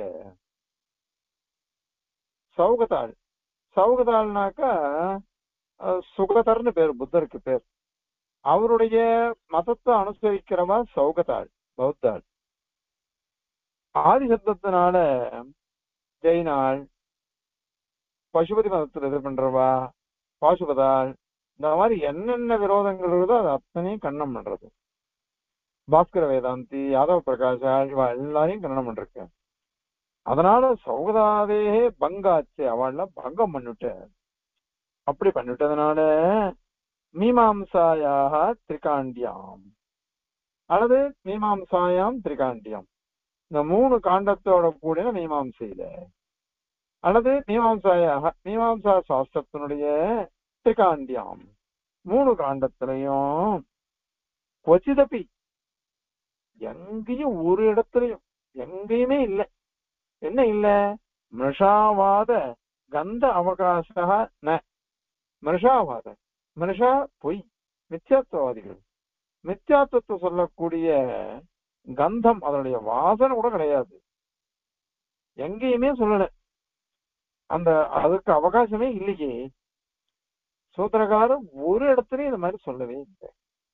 சௌகதாள், சௌகதாள்னாக்கா சுகதர்னு பேர், புத்தருக்கு பேர். அவருடைய மதத்தை அனுசரிக்கிறவா சௌகதாள், பௌத்தாள். ஆதி சப்தத்தினால ஜெயினாள், பசுபதி மதத்தில் இது பண்றவா பாசுபதாள், இந்த மாதிரி என்னென்ன விரோதங்கள் இருக்குதோ அது அத்தனையும் கண்ணம் பண்றது. பாஸ்கர வேதாந்தி, யாதவ பிரகாஷா, இவா எல்லாரையும் கண்ணனம் பண்றேன். அதனால சௌகதாதேகே பங்காச்சு, அவள்லாம் பங்கம் பண்ணிவிட்ட. அப்படி பண்ணிவிட்டதுனால மீமாம்சாயாக திரிகாண்டியாம், அல்லது மீமாம்சாயாம் திரிகாண்டியம், இந்த மூணு காண்டத்தோட கூடின மீமாம்சையில, அல்லது மீமாம்சாயாக மீமாம்சா சாஸ்திரத்தினுடைய திரிகாண்டியாம் மூணு காண்டத்திலையும் கொச்சிதப்பி எங்கேயும் ஒரு இடத்துலயும் எங்கேயுமே இல்லை. என்ன இல்ல? மிருஷாவாத கந்த அவகாசா ந, மிருஷாவாத, மிருஷா பொய், மித்யாத்வவாதிகள், மித்யாத்துவத்தை சொல்லக்கூடிய கந்தம், அதனுடைய வாசனை கூட கிடையாது, எங்கேயுமே சொல்லல. அந்த அதுக்கு அவகாசமே இல்லையே. சூத்திரகாரர் ஒரு இடத்துலயும் இந்த மாதிரி சொல்லவே இல்லை.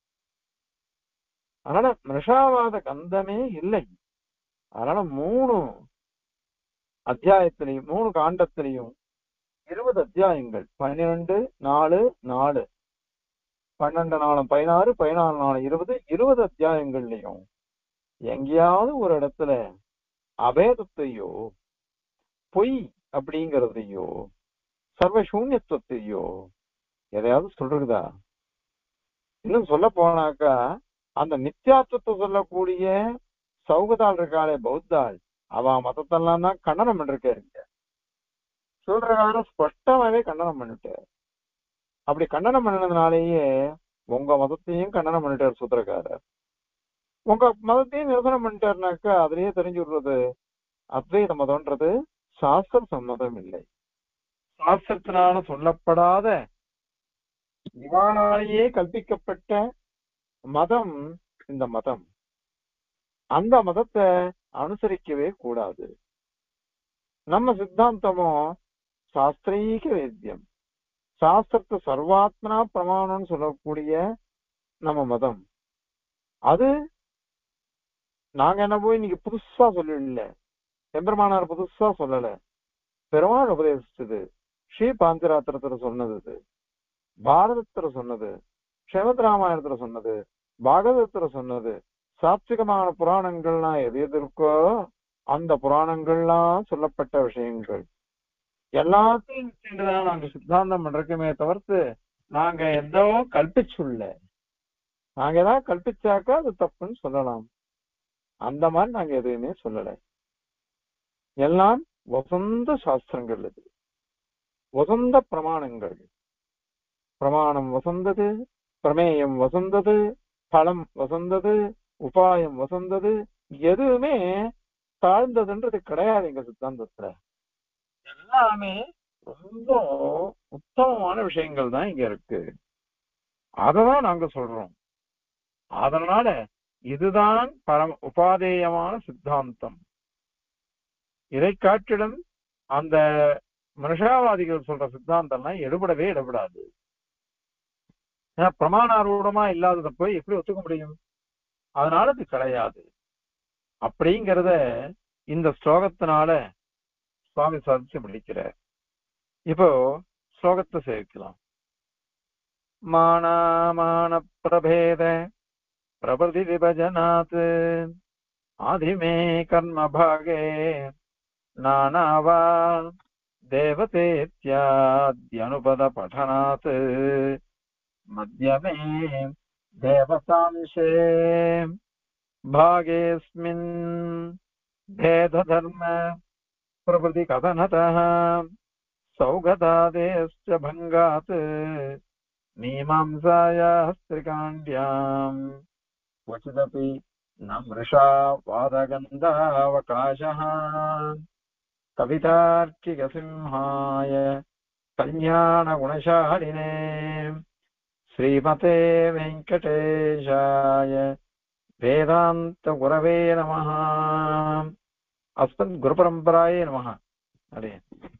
அதனால மிருஷாவாத கந்தமே இல்லை. அதனால மூணு அத்தியாயத்திலையும் மூணு காண்டத்திலையும் இருபது அத்தியாயங்கள், பன்னிரெண்டு நாலு நாலு பன்னெண்டு நாளும் பதினாறு, பதினாலு நாலு இருபது, இருபது அத்தியாயங்கள்லையும் எங்கேயாவது ஒரு இடத்துல அபேதத்தையோ பொய் அப்படிங்கிறதையோ சர்வசூன்யத்துவத்தையோ எதையாவது சொல்றதா? இன்னும் சொல்ல போனாக்கா அந்த நித்தியாத்துவத்தை சொல்லக்கூடிய சௌகதாள் இருக்காளே பௌத்தாள், அவ மதத்தெல்லாம் தான் கண்டனம் பண்ணிருக்காருங்க. சூத்திரகாரர் ஸ்பஷ்டமாவே கண்டனம் பண்ணிட்டார். அப்படி கண்டனம் பண்ணினதுனாலேயே உங்க மதத்தையும் கண்டனம் பண்ணிட்டார் சூத்திரகாரர். உங்க மதத்தையும் நிரசனம் பண்ணிட்டாருனாக்கா அதுலயே தெரிஞ்சு விடுறது அத்வைத மதம்ன்றது சாஸ்திர சம்மதம் இல்லை. சாஸ்திரத்தினால சொல்லப்படாத இவானாலேயே கல்பிக்கப்பட்ட மதம் இந்த மதம். அந்த மதத்தை அனுசரிக்கவே கூடாது. நம்ம சித்தாந்தமும் சாஸ்திரீக வேத்தியம், சாஸ்திரத்தை சர்வாத்மனா பிரமாணம்னு சொல்லக்கூடிய நம்ம மதம். அது நாங்க என்ன போய் இன்னைக்கு புதுசா சொல்லல, எம்பெருமானார் புதுசா சொல்லல, பெருமாள் உபதேசிச்சது, ஸ்ரீ பாஞ்சராத்திரத்துல சொன்னது, இது பாரதத்துல சொன்னது, ஸ்ரீமத் ராமாயணத்துல சொன்னது, பாகவதத்துல சொன்னது, சாத்விகமான புராணங்கள்லாம் எது எது இருக்கோ அந்த புராணங்கள்லாம் சொல்லப்பட்ட விஷயங்கள் எல்லாத்தையும் வச்சுட்டுதான் நாங்க சித்தாந்தம் பண்றோமே தவிர்த்து நாங்க எதோ கல்பிச்சுள்ள, நாங்க ஏதாவது கல்பிச்சாக்கா அது தப்புன்னு சொல்லலாம். அந்த மாதிரி நாங்க எதுவுமே சொல்லல. எல்லாம் வசந்த சாஸ்திரங்கள், இது வசந்த பிரமாணங்கள். பிரமாணம் வசந்தது, பிரமேயம் வசந்தது, பலம் வசந்தது, உபாயம் வசந்தது, எதுவுமே தாழ்ந்ததுன்றது கிடையாது எங்க சித்தாந்தத்துல. எல்லாமே ரொம்ப உத்தமமான விஷயங்கள் தான் இங்க இருக்கு. அததான் நாங்க சொல்றோம். அதனால இதுதான் பரம உபாதேயமான சித்தாந்தம். இதை காட்டிலும் அந்த மனுஷாவாதிகள் சொல்ற சித்தாந்தம்லாம் எடுபடவே எடுபடாது. ஏன்னா பிரமாணாரூடமா இல்லாததை போய் எப்படி ஒத்துக்க முடியும்? அதனால இது கிடையாது அப்படிங்கிறத இந்த ஸ்லோகத்தினால சுவாமி சாதிச்சு முடிக்கிறார். இப்போ ஸ்லோகத்தை சேர்க்கலாம். மானாமான பிரபேத பிரபதி விபஜனாத் ஆதிமே கர்ம பாகே நானாவா தேவதேத்யாத்யனுபத படனாத் மத்யமே தேவசாம்சே பாகேஸ்மின் பேத தர்ம பிரபதி கதனதः சௌகதாதேஸ்ச பங்காத் மீமாம்சாயாः ஸ்திரிகாண்ட்யாம் क्वचिदपि न मृषा वादगन्धावकाशः कवितार्किकसिंहाय कल्याणगुणशालिने श्रीमते वेङ्कटेशाय वेदान्तगुरवे नमः. अस्मद्गुरुपरम्परायै नमः. हरे